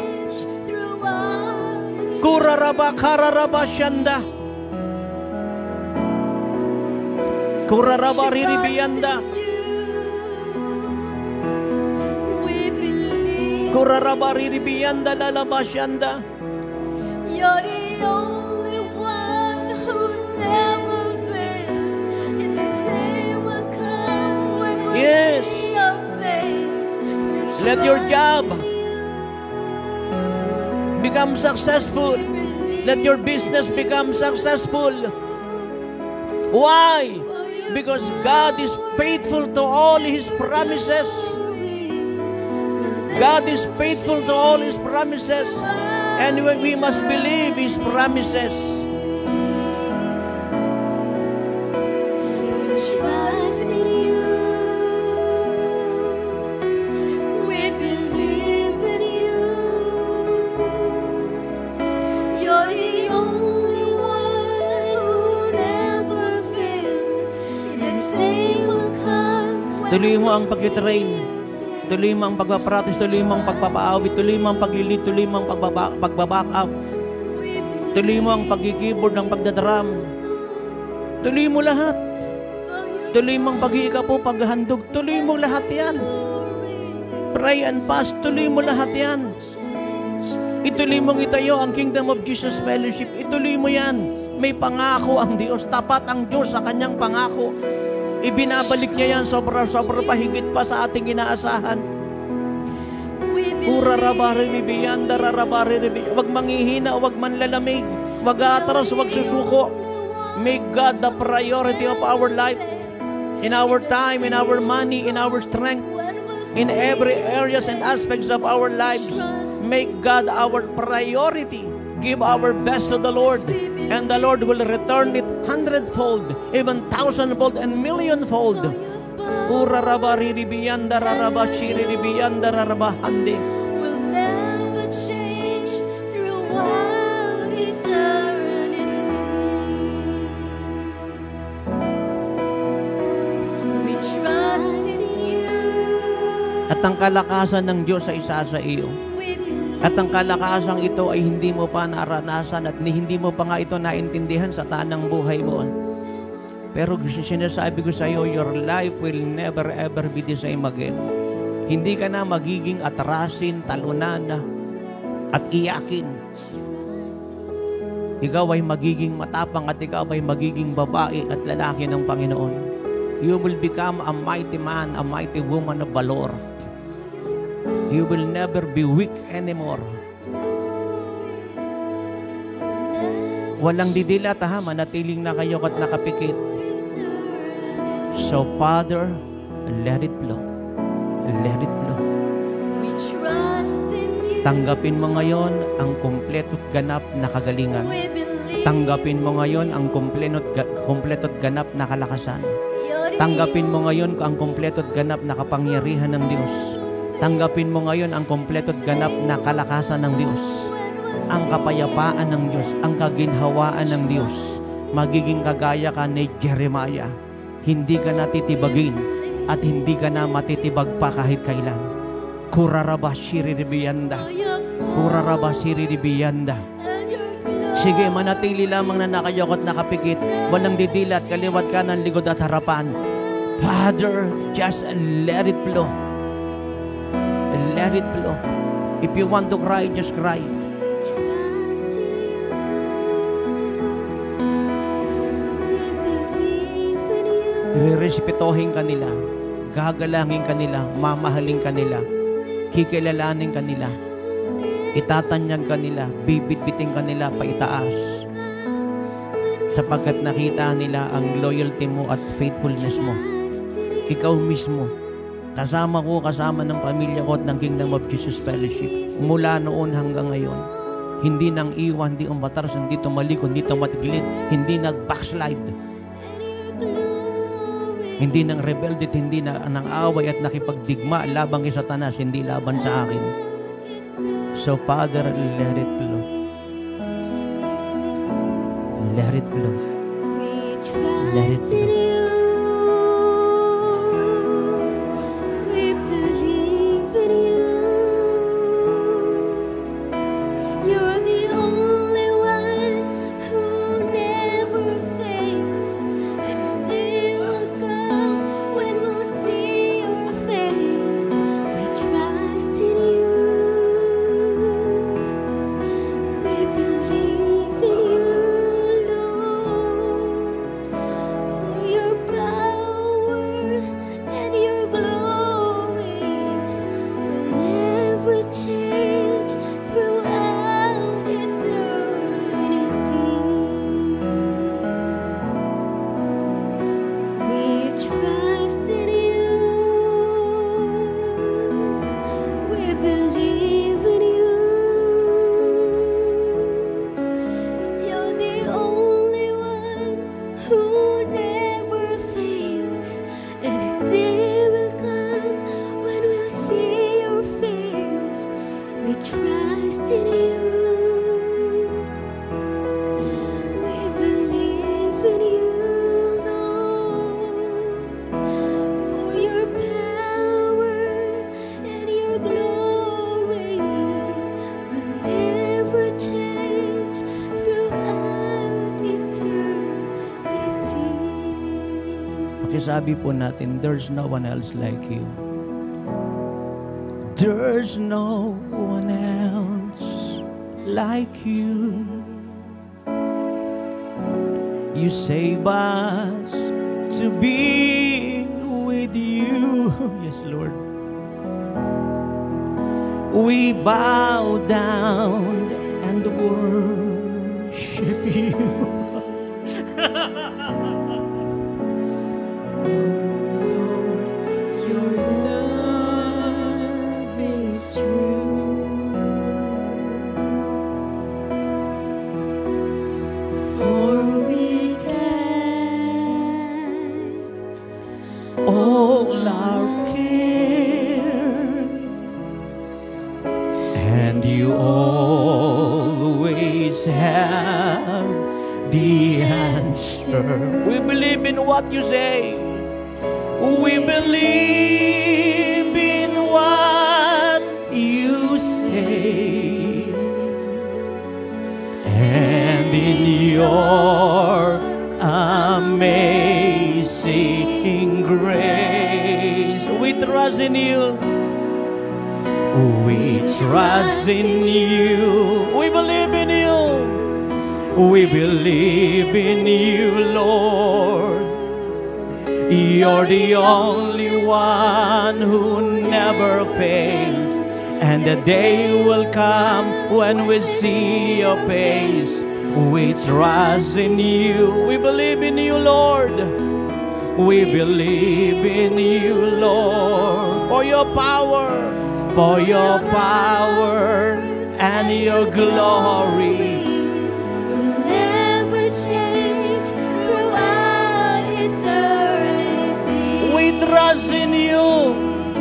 Kuraraba, kararaba, syanda. Kuraraba, riribiyanda. Kuraraba, riribiyanda, lalaba, syanda. You're the only one who never fails. And the day will come when we'll Yes. see your face. We Let your trust job in become successful. Let your business become successful. Why? Because God is faithful to all His promises. God is faithful to all His promises. And we must believe His promises. We trust in you. We believe in you. You're the only one who never fails. And the day will come when Tuloy mo ang we'll pag-train. see your Tuloy mo ang pagpapractice, tuloy mo ang pagpapaawit, tuloy mo ang paglilid, tuloy mo ang pagbaba- pagbaback up. Tuloy mo ang pag-keyboard ng pagdadrum. Tuloy mo lahat. Tuloy mo ang pag-iikapo, paghandog. Tuloy mo lahat yan. Pray and fast. Tuloy mo lahat yan. Ituloy mong itayo ang Kingdom of Jesus Fellowship. Ituloy mo yan. May pangako ang Diyos. Tapat ang Diyos sa kanyang pangako. Ibinabalik niya yan sobra-sobra pa, higit pa sa ating inaasahan. Urarabariribiyan, dararabariribiyan. Huwag manghihina, huwag manlalamig, huwag atras, huwag susuko. Make God the priority of our life. In our time, in our money, in our strength, in every areas and aspects of our lives. Make God our priority. Give our best to the Lord, and the Lord will return it hundredfold, even thousandfold and millionfold. Urarabariribiyan, dararabashiriribiyan, dararabahandi. will never change throughout eternity. We trust in you. At ang kalakasan ng Diyos ay isa sa iyo. We believe At ang kalakasang ito ay hindi mo pa naranasan at hindi mo pa nga ito naintindihan sa tanang buhay mo. Pero sinasabi ko sa iyo, your life will never ever be the same again. Hindi ka na magiging atrasin, talunan at iyakin. Ikaw ay magiging matapang at ikaw ay magiging babae at lalaki ng Panginoon. You will become a mighty man, a mighty woman of valor. You will never be weak anymore. Walang didilat ha, manatiling na kayo at nakapikit. So Father, let it flow. Let it flow. we trust in you. Tanggapin mo ngayon ang kumpleto at ganap na kagalingan. We believe Tanggapin mo ngayon ang kumpleto at ga- kumpleto at ganap na kalakasan. you're the Tanggapin mo ngayon ang kumpleto at ganap na kapangyarihan ng Diyos. Tanggapin mo ngayon ang kumpleto at ganap na kalakasan ng Diyos. Ang kapayapaan ng Diyos, ang kaginhawaan ng Diyos. Magiging kagaya ka ni Jeremiah. Hindi ka natitibagin at hindi ka na matitibag pa kahit kailan. Kuraraba shiriribiyanda. Kuraraba shiriribiyanda. Sige, manatili lamang na nakayok at nakapikit. Walang didilat, kaliwat kanan, likod at harapan. Father, just let it flow. Let it flow. If you want to cry, just cry. trust in you. We believe in you. Re-respetohin ka nila, gagalangin ka nila, mamahalin ka nila. kikilalanin ka nila. Itatanyag ka nila, bibitbitin ka nila paitaas. Sapagkat nakita nila ang loyalty mo at faithfulness mo. Ikaw mismo, kasama ko, kasama ng pamilya ko at ng Kingdom of Jesus Fellowship, mula noon hanggang ngayon, hindi nang iwan, hindi umatras, hindi tumalikod, hindi tumatgilid, hindi nag-backslide. Hindi nang rebelde, hindi na nang away at nakipagdigma labang kay Satanas, hindi laban sa akin. So Father, let it flow. Let it flow. Let it flow. Sabi po natin, there's no one else like you. There's no one else like you. You save us to be with you. Yes, Lord. We bow down and worship you. We believe in what you say. We believe in what you say. And in your amazing grace, we trust in you. We trust in you. We believe in you. We believe in you, Lord. You're the only one who never fails. And the day will come when we see your face. We trust in you. We believe in you, Lord. We believe in you, Lord. For your power, for your power and your glory. We trust in you.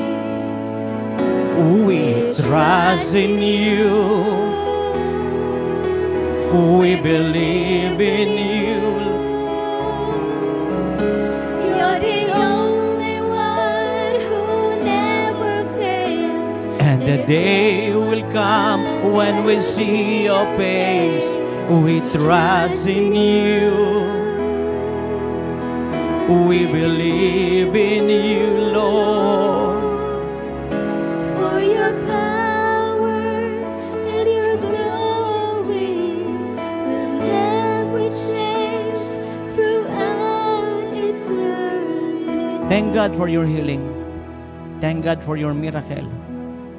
We trust in you. We believe in you. You're the only one who never fails. And the day will come when we see your face. We trust in you. We believe in you, Lord. For your power and your glory will never change throughout eternity. Thank God for your healing. Thank God for your miracle.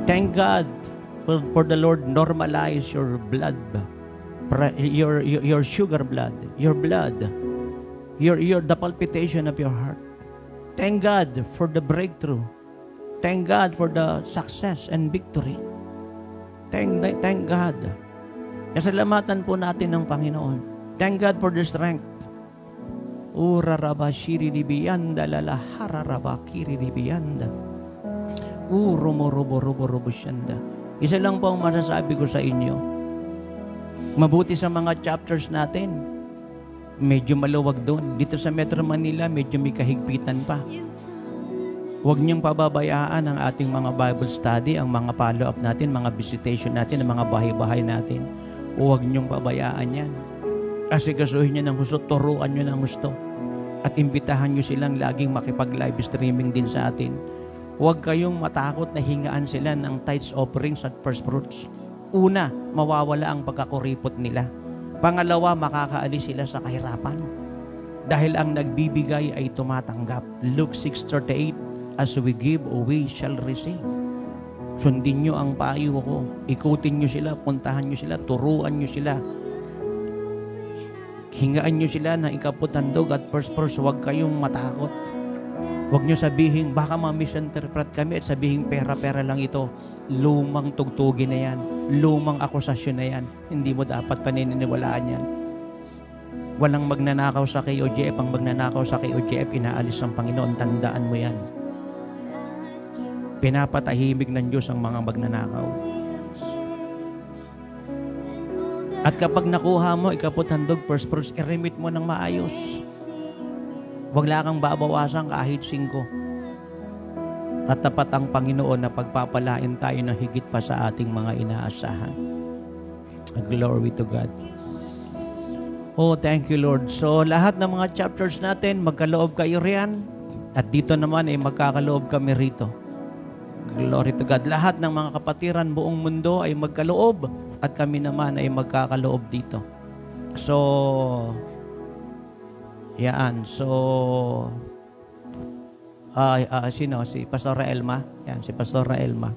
Thank God for, for the Lord normalize your blood, your, your, your sugar blood, your blood, your, your, the palpitation of your heart. Thank God for the breakthrough. Thank God for the success and victory. Thank, thank God. Kasalamatan po natin ng Panginoon. Thank God for the strength. Uraraba shiri di biyanda lalahararaba kiri di biyanda. Urumorobo-robo-robo shanda. Isa lang po ang masasabi ko sa inyo. Mabuti sa mga chapters natin. Medyo maluwag doon. Dito sa Metro Manila, medyo may kahigpitan pa. Huwag niyong pababayaan ang ating mga Bible study, ang mga follow-up natin, mga visitation natin, ang mga bahay-bahay natin. Huwag niyong pabayaan yan. Kasi kasuhin niyo ng gusto, turuan niyo ng gusto. At imbitahan niyo silang laging makipag-live streaming din sa atin. Huwag kayong matakot na hingaan sila ng tithes, offerings at first fruits. Una, mawawala ang pagkakuripot nila. Pangalawa, makakaalis sila sa kahirapan. Dahil ang nagbibigay ay tumatanggap. Luke six thirty-eight, as we give, we shall receive. Sundin nyo ang payo ko. Ikutin nyo sila, puntahan nyo sila, turuan nyo sila. Hingaan nyo sila ng ikaputandog at first first, huwag kayong matakot. Huwag nyo sabihin, baka ma-misinterpret kami at sabihin, pera-pera lang ito. Lumang tugtugin na yan. Lumang akusasyon na yan. Hindi mo dapat paniniwalaan yan. Walang magnanakaw sa K O J F. Ang magnanakaw sa K O J F, inaalis ng Panginoon. Tandaan mo yan. Pinapatahimik ng Diyos ang mga magnanakaw. At kapag nakuha mo, ikaputhandog, first fruits, i-remit mo ng maayos. Huwag lang kang babawasan kahit singko. Katapat ang Panginoon na pagpapalain tayo ng higit pa sa ating mga inaasahan. Glory to God. Oh, thank you, Lord. So, lahat ng mga chapters natin, magkaloob kayo riyan. At dito naman ay magkakaloob kami rito. Glory to God. Lahat ng mga kapatiran buong mundo ay magkaloob. At kami naman ay magkakaloob dito. So, yan. So, uh, uh, sino? Si Pastor Elma. Yan, si Pastor Elma.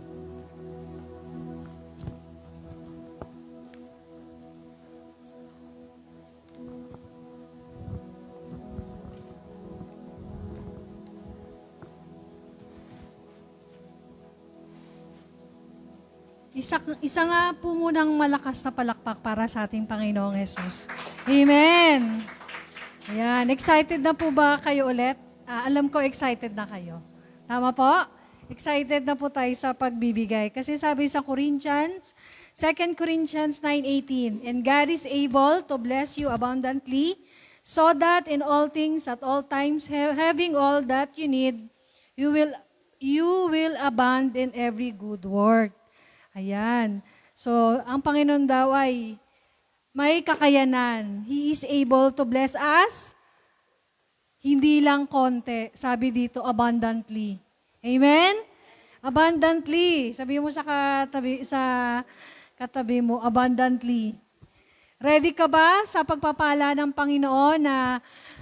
Isa, isa nga po munang malakas na palakpak para sa ating Panginoong Jesus. Amen! Ayan. Excited na po ba kayo ulit? Ah, alam ko excited na kayo. Tama po? Excited na po tayo sa pagbibigay. Kasi sabi sa Corinthians, Second Corinthians nine eighteen, and God is able to bless you abundantly, so that in all things, at all times, ha- having all that you need, you will, you will abound in every good work. Ayan. So, ang Panginoon daw ay may kakayanan. He is able to bless us. Hindi lang konti. Sabi dito, abundantly. Amen? Abundantly. Sabi mo sa katabi, sa katabi mo, abundantly. Ready ka ba sa pagpapala ng Panginoon na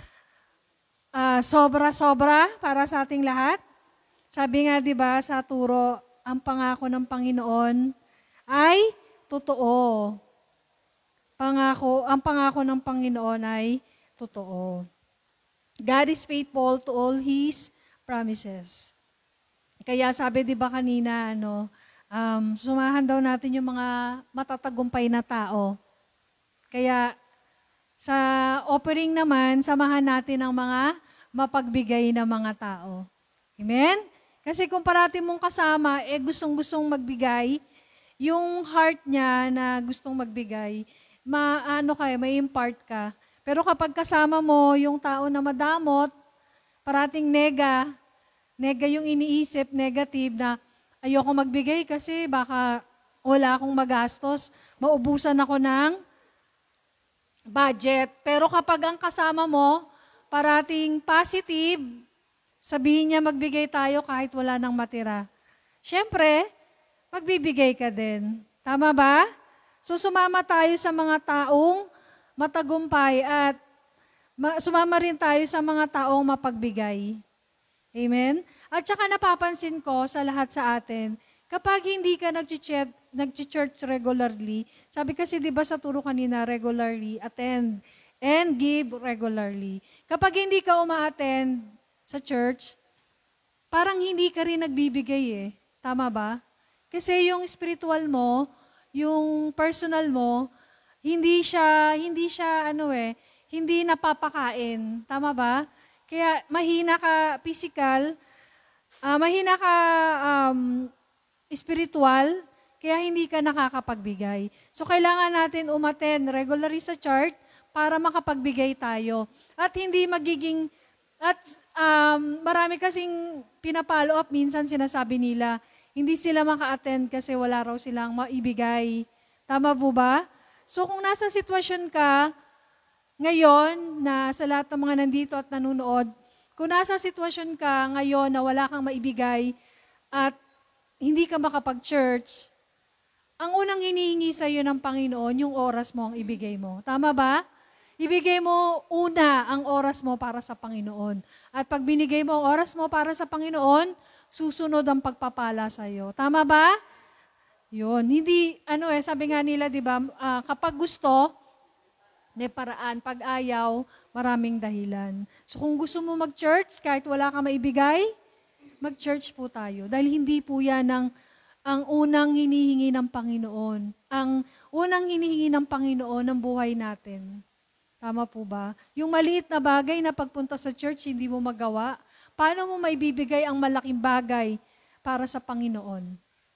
uh, sobra-sobra para sa ating lahat? Sabi nga, di ba, sa turo, ang pangako ng Panginoon ay totoo. Pangako, ang pangako ng Panginoon ay totoo. God is faithful to all His promises. Kaya sabi di ba kanina, ano, um, sumahan daw natin yung mga matatagumpay na tao. Kaya sa offering naman, samahan natin ang mga mapagbigay na mga tao. Amen? Kasi kung parati mong kasama, eh gustong-gustong magbigay, yung heart niya na gustong magbigay, maano kayo, may impart ka. Pero kapag kasama mo yung tao na madamot, parating nega, nega yung iniisip, negative na ayoko magbigay kasi baka wala akong magastos, maubusan ako ng budget. Pero kapag ang kasama mo, parating positive, sabihin niya magbigay tayo kahit wala nang matira. Siyempre, magbibigay ka din. Tama ba? So sumama tayo sa mga taong matagumpay at sumama rin tayo sa mga taong mapagbigay. Amen? At saka napapansin ko sa lahat sa atin, Kapag hindi ka nag-church, nag-church regularly, sabi kasi di ba sa turo kanina, regularly, attend, and give regularly. Kapag hindi ka uma-attend sa church, parang hindi ka rin nagbibigay eh. Tama ba? Kasi yung spiritual mo, yung personal mo, hindi siya, hindi siya, ano eh, hindi napapakain. Tama ba? Kaya mahina ka physical, uh, mahina ka um, spiritual, kaya hindi ka nakakapagbigay. So kailangan natin umattend regularly sa church para makapagbigay tayo. At hindi magiging, at um, marami kasing pinapalo up, minsan sinasabi nila, hindi sila maka-attend kasi wala raw silang maibigay. Tama po ba? So kung nasa sitwasyon ka, ngayon, na sa lahat ng mga nandito at nanonood, kung nasa sitwasyon ka ngayon na wala kang maibigay at hindi ka makapag-church, ang unang hinihingi sa iyo ng Panginoon, yung oras mo ang ibigay mo. Tama ba? Ibigay mo una ang oras mo para sa Panginoon. At pag binigay mo ang oras mo para sa Panginoon, susunod ang pagpapala sa iyo. Tama ba? Yun. Hindi, ano eh, sabi nga nila, di ba, uh, kapag gusto, may paraan. Pag ayaw, maraming dahilan. So kung gusto mo mag-church, kahit wala ka maibigay, mag-church po tayo. Dahil hindi po yan ang, ang unang hinihingi ng Panginoon. Ang unang hinihingi ng Panginoon ng buhay natin. Tama po ba? Yung maliit na bagay na pagpunta sa church, hindi mo magawa. Paano mo maibibigay ang malaking bagay para sa Panginoon?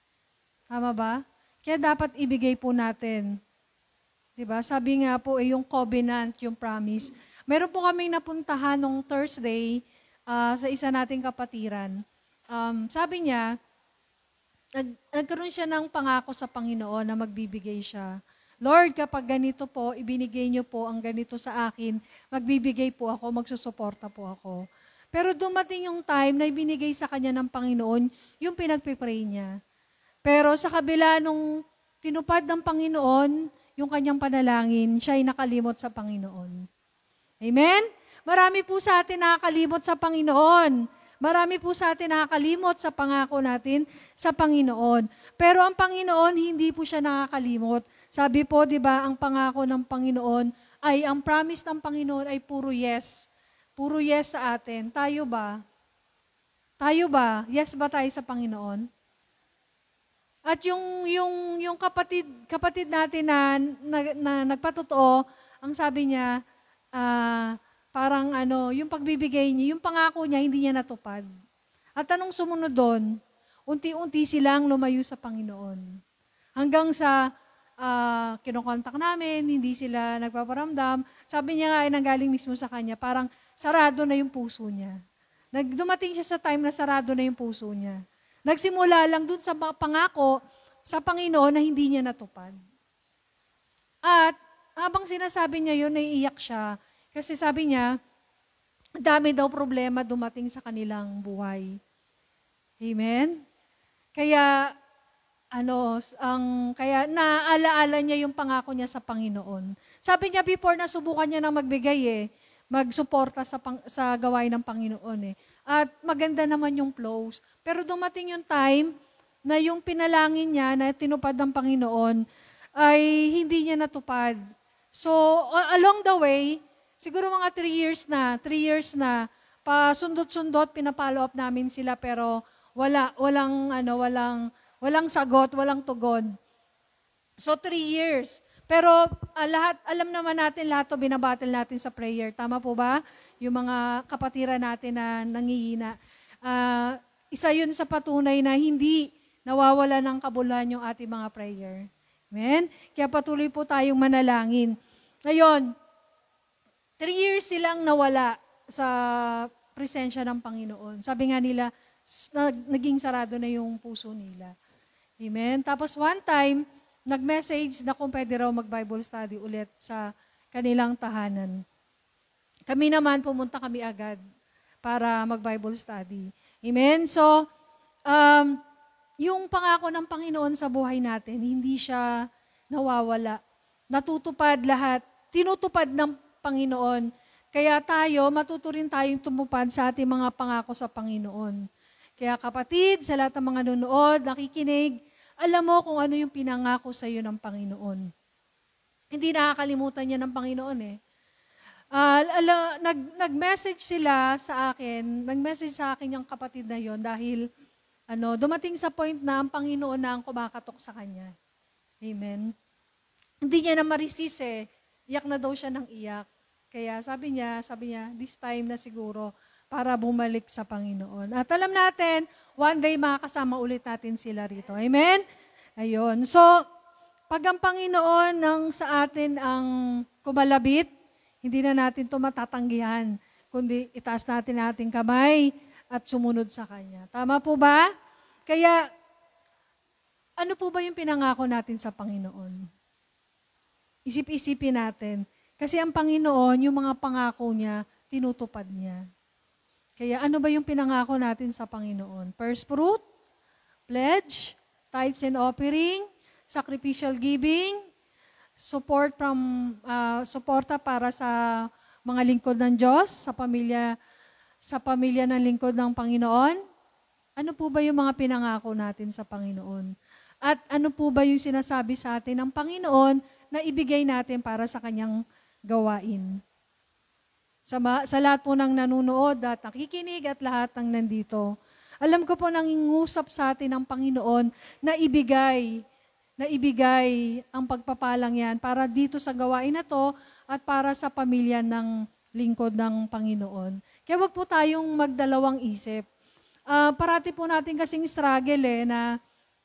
Tama ba? Kaya dapat ibigay po natin. Diba? Sabi nga po, eh, yung covenant, yung promise. Meron po kaming napuntahan nung Thursday uh, sa isa nating kapatiran. Um, sabi niya, nag, nagkaroon siya ng pangako sa Panginoon na magbibigay siya. Lord, kapag ganito po, ibinigay niyo po ang ganito sa akin, magbibigay po ako, magsusuporta po ako. Pero dumating yung time na ibinigay sa kanya ng Panginoon yung pinagpipray niya. Pero sa kabila nung tinupad ng Panginoon, yung kanyang panalangin, siya ay nakalimot sa Panginoon. Amen? Marami po sa atin nakakalimot sa Panginoon. Marami po sa atin nakakalimot sa pangako natin sa Panginoon. Pero ang Panginoon, hindi po siya nakakalimot. Sabi po, di ba, ang pangako ng Panginoon ay, ang promise ng Panginoon ay puro yes. Puro yes sa atin. Tayo ba? Tayo ba? Yes ba tayo sa Panginoon? At yung yung yung kapatid kapatid natin na, na, na nagpatotoo, ang sabi niya, uh, parang ano, yung pagbibigay niya, yung pangako niya, hindi niya natupad. At anong sumunod doon? Unti-unti silang lumayo sa Panginoon. Hanggang sa uh, kinokontak namin, hindi sila nagpaparamdam. Sabi niya nga ay nanggaling mismo sa kanya, parang sarado na yung puso niya. Nagdumating siya sa time na sarado na yung puso niya. Nagsimula lang dun sa pangako sa Panginoon na hindi niya natupad. At habang sinasabi niya yun, naiiyak siya. Kasi sabi niya, dami daw problema dumating sa kanilang buhay. Amen? Kaya, ano, ang, kaya naalaala niya yung pangako niya sa Panginoon. Sabi niya before na subukan niya na magbigay eh, magsuporta sa, pang, sa gawain ng Panginoon eh. At maganda naman yung flows. Pero dumating yung time na yung pinalangin niya na tinupad ng Panginoon ay hindi niya natupad. So, along the way, siguro mga three years na, three years na, pasundot-sundot, pinapollow up namin sila pero wala, walang, ano, walang, walang sagot, walang tugon. So, three years. Pero uh, lahat, alam naman natin, lahat to binabattle natin sa prayer. Tama po ba? Yung mga kapatiran natin na nangihina. Uh, isa yun sa patunay na hindi nawawala ng kabuluhan yung ating mga prayer. Amen? Kaya patuloy po tayong manalangin. Ngayon, three years silang nawala sa presensya ng Panginoon. Sabi nga nila, naging sarado na yung puso nila. Amen? Tapos one time, nag-message na kung pwede raw mag-Bible study ulit sa kanilang tahanan. Kami naman, pumunta kami agad para mag-Bible study. Amen? So, um, yung pangako ng Panginoon sa buhay natin, hindi siya nawawala. Natutupad lahat. Tinutupad ng Panginoon. Kaya tayo, matuto rin tayong tumupad sa ating mga pangako sa Panginoon. Kaya kapatid, sa lahat ng mga nanonood, nakikinig, alam mo kung ano yung pinangako sa iyo ng Panginoon. Hindi nakakalimutan niya ng Panginoon eh. Uh, ala, nag, nag-message sila sa akin, nag-message sa akin yung kapatid na yon dahil ano, dumating sa point na ang Panginoon na ang kumakatok sa kanya. Amen. Hindi niya na ma-resist eh. Iyak na daw siya ng iyak. Kaya sabi niya, sabi niya, this time na siguro para bumalik sa Panginoon. At alam natin, one day makakasama ulit natin sila rito. Amen? Ayun. So, pag ang Panginoon ng sa atin ang kumalabit, hindi na natin ito matatanggihan, kundi itaas natin ating kamay at sumunod sa Kanya. Tama po ba? Kaya, ano po ba yung pinangako natin sa Panginoon? Isip-isipin natin. Kasi ang Panginoon, yung mga pangako niya, tinutupad niya. Kaya ano ba yung pinangako natin sa Panginoon? First fruit, pledge, tithes and offering, sacrificial giving, support from, uh, suporta para sa mga lingkod ng Diyos, sa pamilya, sa pamilya ng lingkod ng Panginoon. Ano po ba yung mga pinangako natin sa Panginoon? At ano po ba yung sinasabi sa atin ng Panginoon na ibigay natin para sa Kanyang gawain? Sa, ma- sa lahat po ng nanunood at nakikinig at lahat ng nandito, alam ko po nangingusap sa atin ng Panginoon na ibigay, na ibigay ang pagpapalang yan para dito sa gawain na to at para sa pamilya ng lingkod ng Panginoon. Kaya wag po tayong magdalawang isip. Uh, parati po natin kasing struggle eh, na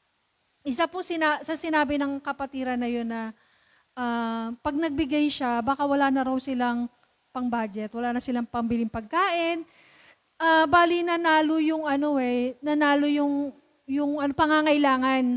isa po sina- sa sinabi ng kapatiran na yun na uh, pag nagbigay siya, baka wala na raw silang pang-budget, wala na silang pambiling pagkain. Uh, bali nanalo yung ano eh, nanalo yung yung ano pangangailangan.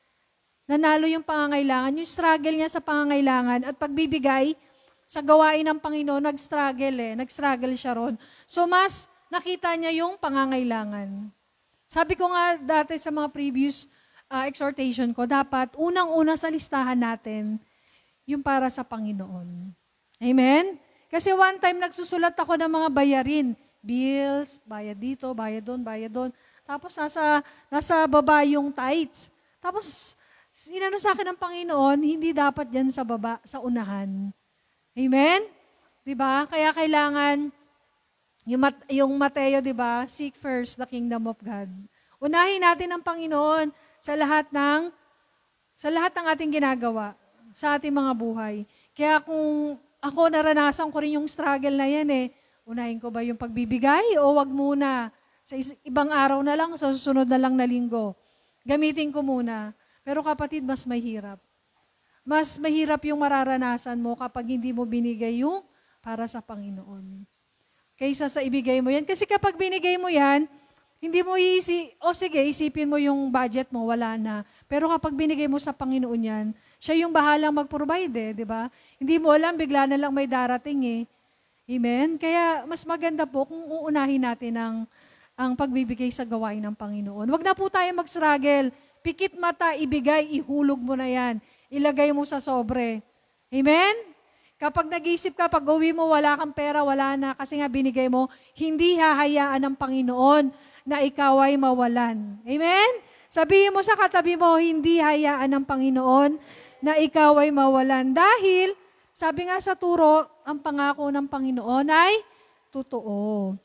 Nanalo yung pangangailangan, yung struggle niya sa pangangailangan at pagbibigay sa gawain ng Panginoon, nag-struggle eh, nag-struggle siya ron. So mas nakita niya yung pangangailangan. Sabi ko nga dati sa mga previous uh, exhortation ko, dapat unang-una sa listahan natin yung para sa Panginoon. Amen? Kasi one time nagsusulat ako ng mga bayarin, bills, bayad dito, bayad doon, bayad doon. Tapos nasa, nasa baba yung tithes. Tapos inano sa akin ng Panginoon, hindi dapat yan sa baba, sa unahan. Amen? Diba? Kaya kailangan, yung, Mat, yung Mateo, diba? Seek first the kingdom of God. Unahin natin ang Panginoon sa lahat ng, sa lahat ng ating ginagawa, sa ating mga buhay. Kaya kung ako, naranasan ko rin yung struggle na yan eh. Unahin ko ba yung pagbibigay o wag muna? Sa is- ibang araw na lang, sa susunod na lang na linggo. Gamitin ko muna. Pero kapatid, mas mahirap. Mas mahirap yung mararanasan mo kapag hindi mo binigay yung para sa Panginoon. Kaysa sa ibigay mo yan. Kasi kapag binigay mo yan, hindi mo iisi, o sige, isipin mo yung budget mo, wala na. Pero kapag binigay mo sa Panginoon yan, siya yung bahalang mag-provide eh, di ba? Hindi mo alam, bigla na lang may darating eh. Amen? Kaya mas maganda po kung uunahin natin ang, ang pagbibigay sa gawain ng Panginoon. Huwag na po tayo mag-struggle. Pikit mata, ibigay, ihulog mo na yan. Ilagay mo sa sobre. Amen? Kapag nag-isip ka, pag uwi mo, wala kang pera, wala na, kasi nga binigay mo, hindi hahayaan ng Panginoon na ikaw ay mawalan. Amen? Sabihin mo sa katabi mo, hindi hayaan ng Panginoon na ikaw ay mawalan. Dahil, sabi nga sa turo, ang pangako ng Panginoon ay totoo.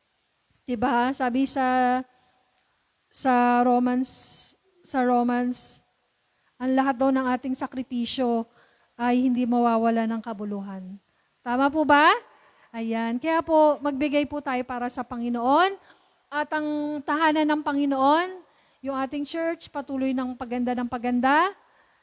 Diba? Sabi sa sa Romans, sa Romans, ang lahat daw ng ating sakripisyo ay hindi mawawala ng kabuluhan. Tama po ba? Ayan. Kaya po, magbigay po tayo para sa Panginoon. At ang tahanan ng Panginoon, yung ating church, patuloy ng paganda ng paganda.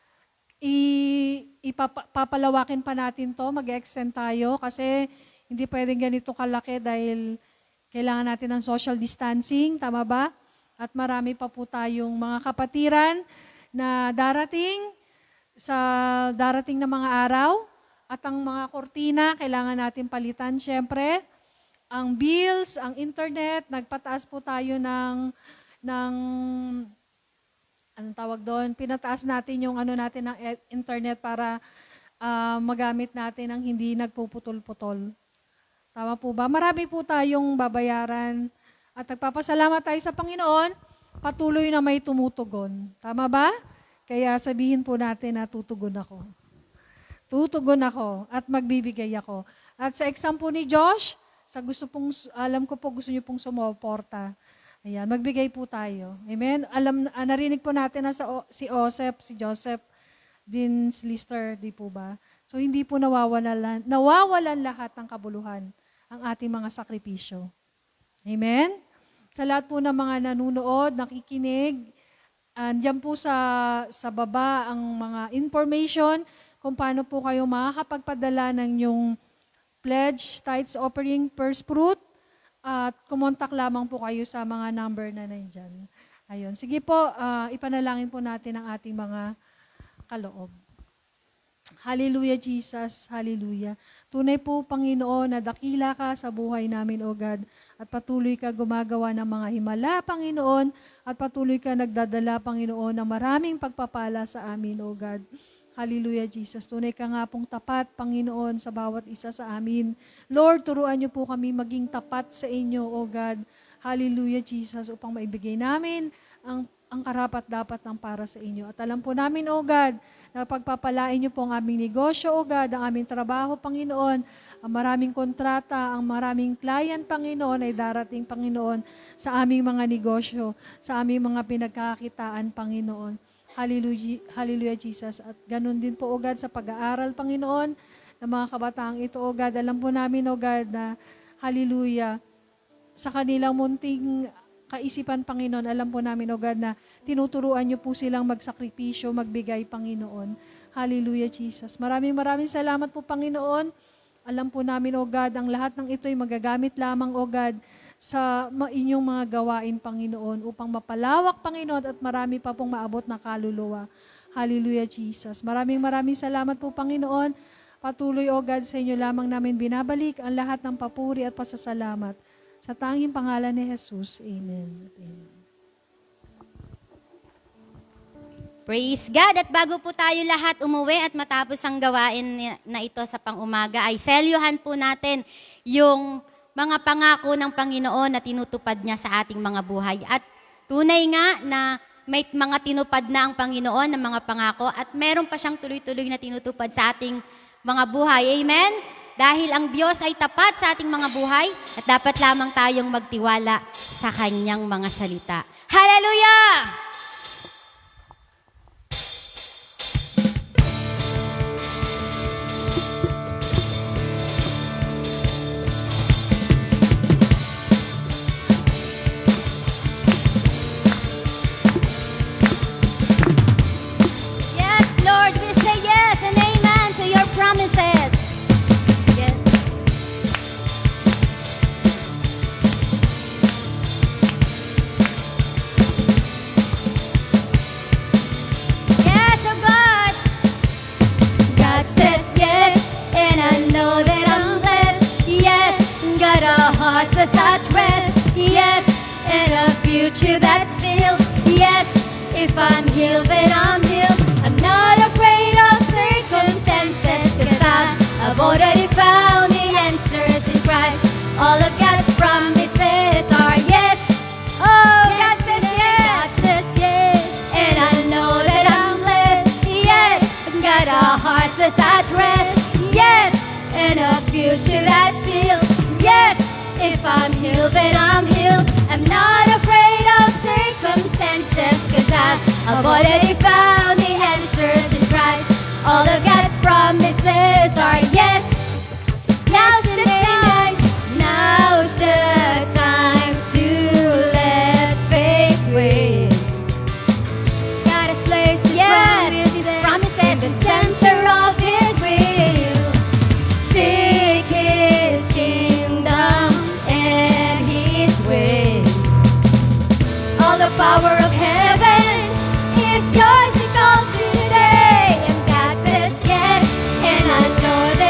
I, ipapalawakin pa natin to, mag-extend tayo kasi hindi pwedeng ganito kalaki dahil kailangan natin ng social distancing, tama ba? At marami pa po tayong mga kapatiran na darating sa darating na mga araw at ang mga kortina kailangan natin palitan syempre. Ang bills, ang internet, nagpataas po tayo ng ng anong tawag doon, pinataas natin yung ano natin ng internet para uh, magamit natin ang hindi nagpuputol-putol. Tama po ba? Marami po tayong babayaran at nagpapasalamat tayo sa Panginoon, patuloy na may tumutugon. Tama ba? Kaya sabihin po natin na tutugon ako. Tutugon ako at magbibigay ako. At sa exam po ni Josh, sa gusto pong, alam ko po gusto niyo pong sumuporta. Ayan, magbigay po tayo. Amen? Alam, ah, narinig po natin na sa, o, si Osep, si Joseph, din si Lister, di po ba? So hindi po nawawalan, nawawalan lahat ng kabuluhan ang ating mga sakripisyo. Amen? Sa lahat po ng mga nanunood, nakikinig, andyan po sa, sa baba ang mga information kung paano po kayo makakapagpadala ng yung pledge, tithes, offering, first fruit, at kumontak lamang po kayo sa mga number na nandyan. Ayun. Sige po, uh, ipanalangin po natin ang ating mga kaloob. Hallelujah, Jesus. Hallelujah. Tunay po, Panginoon, na dakila ka sa buhay namin, O God, at patuloy ka gumagawa ng mga himala, Panginoon, at patuloy ka nagdadala, Panginoon, ng maraming pagpapala sa amin, O God. Hallelujah, Jesus. Tunay ka nga pong tapat, Panginoon, sa bawat isa sa amin. Lord, turuan niyo po kami maging tapat sa inyo, O God. Hallelujah, Jesus, upang maibigay namin ang ang karapat-dapat ng para sa inyo. At alam po namin, O God, na pagpapalain niyo po ang aming negosyo, O God, ang aming trabaho, Panginoon, ang maraming kontrata, ang maraming client, Panginoon, ay darating, Panginoon, sa aming mga negosyo, sa aming mga pinagkakitaan, Panginoon. Hallelujah, hallelujah, Jesus. At ganun din po, O God, sa pag-aaral, Panginoon, ng mga kabataang ito, O God. Alam po namin, O God, na hallelujah, sa kanilang munting kaisipan, Panginoon, alam po namin, O God, na tinuturuan niyo po silang magsakripisyo, magbigay, Panginoon. Hallelujah, Jesus. Maraming maraming salamat po, Panginoon. Alam po namin, O God, ang lahat ng ito ay magagamit lamang, O God, sa inyong mga gawain, Panginoon, upang mapalawak, Panginoon, at marami pa pong maabot na kaluluwa. Hallelujah, Jesus. Maraming maraming salamat po, Panginoon. Patuloy, O God, sa inyo lamang namin binabalik ang lahat ng papuri at pasasalamat. Sa tanging pangalan ni Jesus. Amen. Amen. Praise God. At bago po tayo lahat umuwi at matapos ang gawain na ito sa pang-umaga, ay selyuhan po natin yung mga pangako ng Panginoon na tinutupad niya sa ating mga buhay. At tunay nga na may mga tinupad na ang Panginoon ng mga pangako at meron pa siyang tuloy-tuloy na tinutupad sa ating mga buhay. Amen? Dahil ang Diyos ay tapat sa ating mga buhay at dapat lamang tayong magtiwala sa Kanyang mga salita. Hallelujah! Yes, Lord, we say yes and amen to your promises. The such rest, yes, and a future that's still, yes, if I'm healed, then I'm healed. I'm not afraid of circumstances, cause I've already found the answers in Christ. All of God's promises are yes. Oh, God says yes, God says yes, and I know that I'm blessed, yes, I've got a heart that's at rest, yes, and a future that's still, yes. If I'm healed, then I'm healed. I'm not afraid of circumstances, cause I've, I've already found the answers in Christ. All of God's promises are yes. Now's the time, now's the time to let faith win. God has placed His yes, promises, promises in the center of His will. Seek His kingdom and His ways. All the power of heaven is yours to call today. And God says yes, and I know that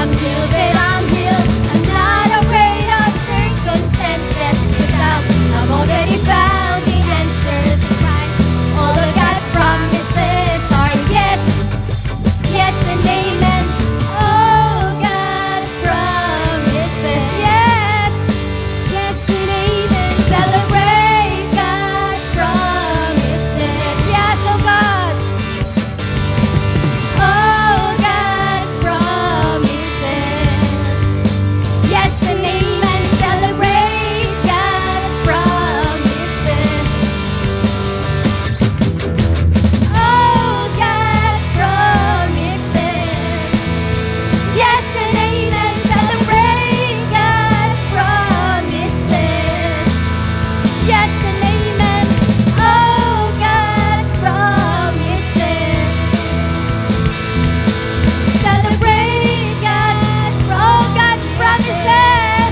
I'm healed, that I'm healed. I'm not afraid of circumstances, 'cause I've, I've already found the answers in Christ. All of God's promises are yes, yes and amen. Oh, God's promises, yes, yes and amen. Celebrate God's promises, yes, oh God. Oh, God's promises, yes and amen. Celebrate God's promises. Oh, God's promises, yes and amen. Celebrate God's promises, yes and amen. Oh, God's promises. Celebrate God's, oh, God's promises.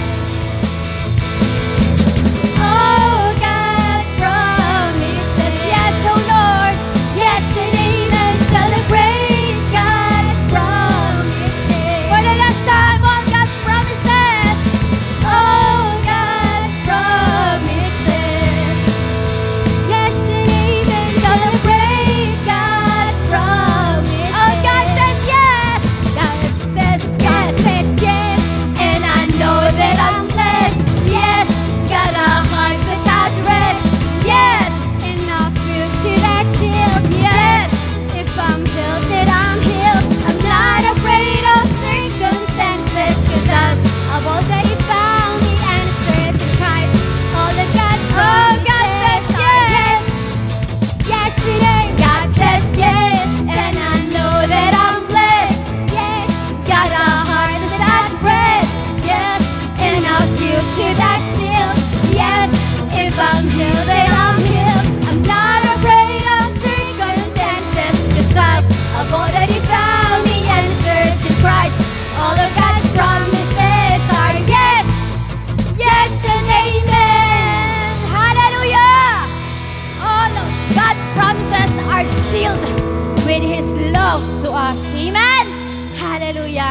Oh, God's promises. Yes, oh Lord. Yes and amen. Celebrate God's promises. For the last time, all God's promises. Oh, God's promises. Yes and amen. Celebrate God's promises. Oh, God says yes. God says yes, says yes. And I know that I'm blessed. Yes. Got a heart without rest. Yes. And a future that's healed. Yes. If I'm healed, then I'm healed. I'm not afraid of circumstances, 'cause I've, I've already found the answers in Christ. All of God's oh, God says yes. Yes, it is. God says yes, and I know that I'm blessed. Yes, got a heart that's rest. Yes, and a future that's healed. Yes, if I'm healed, then I'm healed. I'm not afraid of circumstances, 'cause I've, I've already found the answers in Christ. All of God's promises are yes, yes and amen. Hallelujah. All of God's promises are sealed with His love to us. Amen. Hallelujah.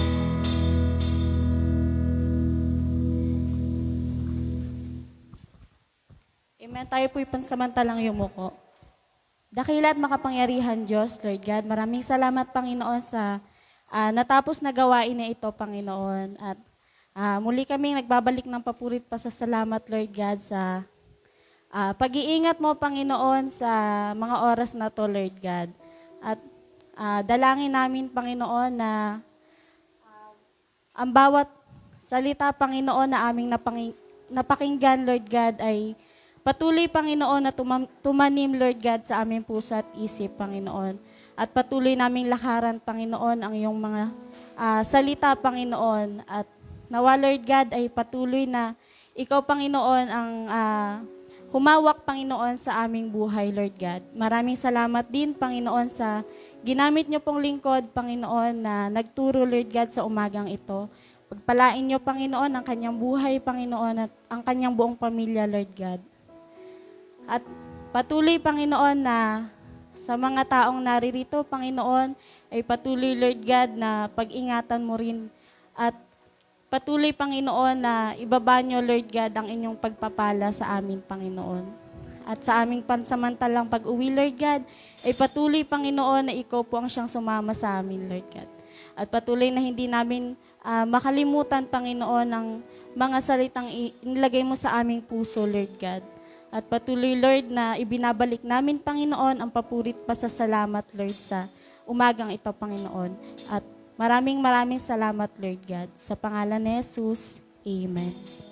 Amen. Tayo po'y pansamantalang yumuko. Dakila at makapangyarihan Diyos, Lord God, maraming salamat, Panginoon, sa ah, natapos na gawain na ito, Panginoon. At ah, muli kaming nagbabalik ng papurit pa sa salamat, Lord God, sa ah, pag-iingat mo, Panginoon, sa mga oras na to, Lord God. At ah, dalangin namin, Panginoon, na ah, ang bawat salita, Panginoon, na aming napang- napakinggan, Lord God, ay patuloy, Panginoon, na tumam- tumanim, Lord God, sa aming puso at isip, Panginoon. At patuloy naming lakaran, Panginoon, ang iyong mga ah, salita, Panginoon. At nawa, Lord God, ay patuloy na ikaw, Panginoon, ang ah, humawak, Panginoon, sa aming buhay, Lord God. Maraming salamat din, Panginoon, sa ginamit niyo pong lingkod, Panginoon, na nagturo, Lord God, sa umagang ito. Pagpalain niyo, Panginoon, ang kanyang buhay, Panginoon, at ang kanyang buong pamilya, Lord God. At patuloy, Panginoon, na sa mga taong naririto, Panginoon, ay patuloy, Lord God, na pag-ingatan mo rin. At patuloy, Panginoon, na ibaba niyo, Lord God, ang inyong pagpapala sa amin, Panginoon. At sa aming pansamantalang pag-uwi, Lord God, ay patuloy, Panginoon, na ikaw po ang siyang sumama sa amin, Lord God. At patuloy na hindi namin ah, makalimutan, Panginoon, ang mga salitang i- inilagay mo sa aming puso, Lord God. At patuloy, Lord, na ibinabalik namin, Panginoon, ang papurit pa sa salamat, Lord, sa umagang ito, Panginoon. At maraming maraming salamat, Lord God. Sa pangalan ni Jesus, Amen.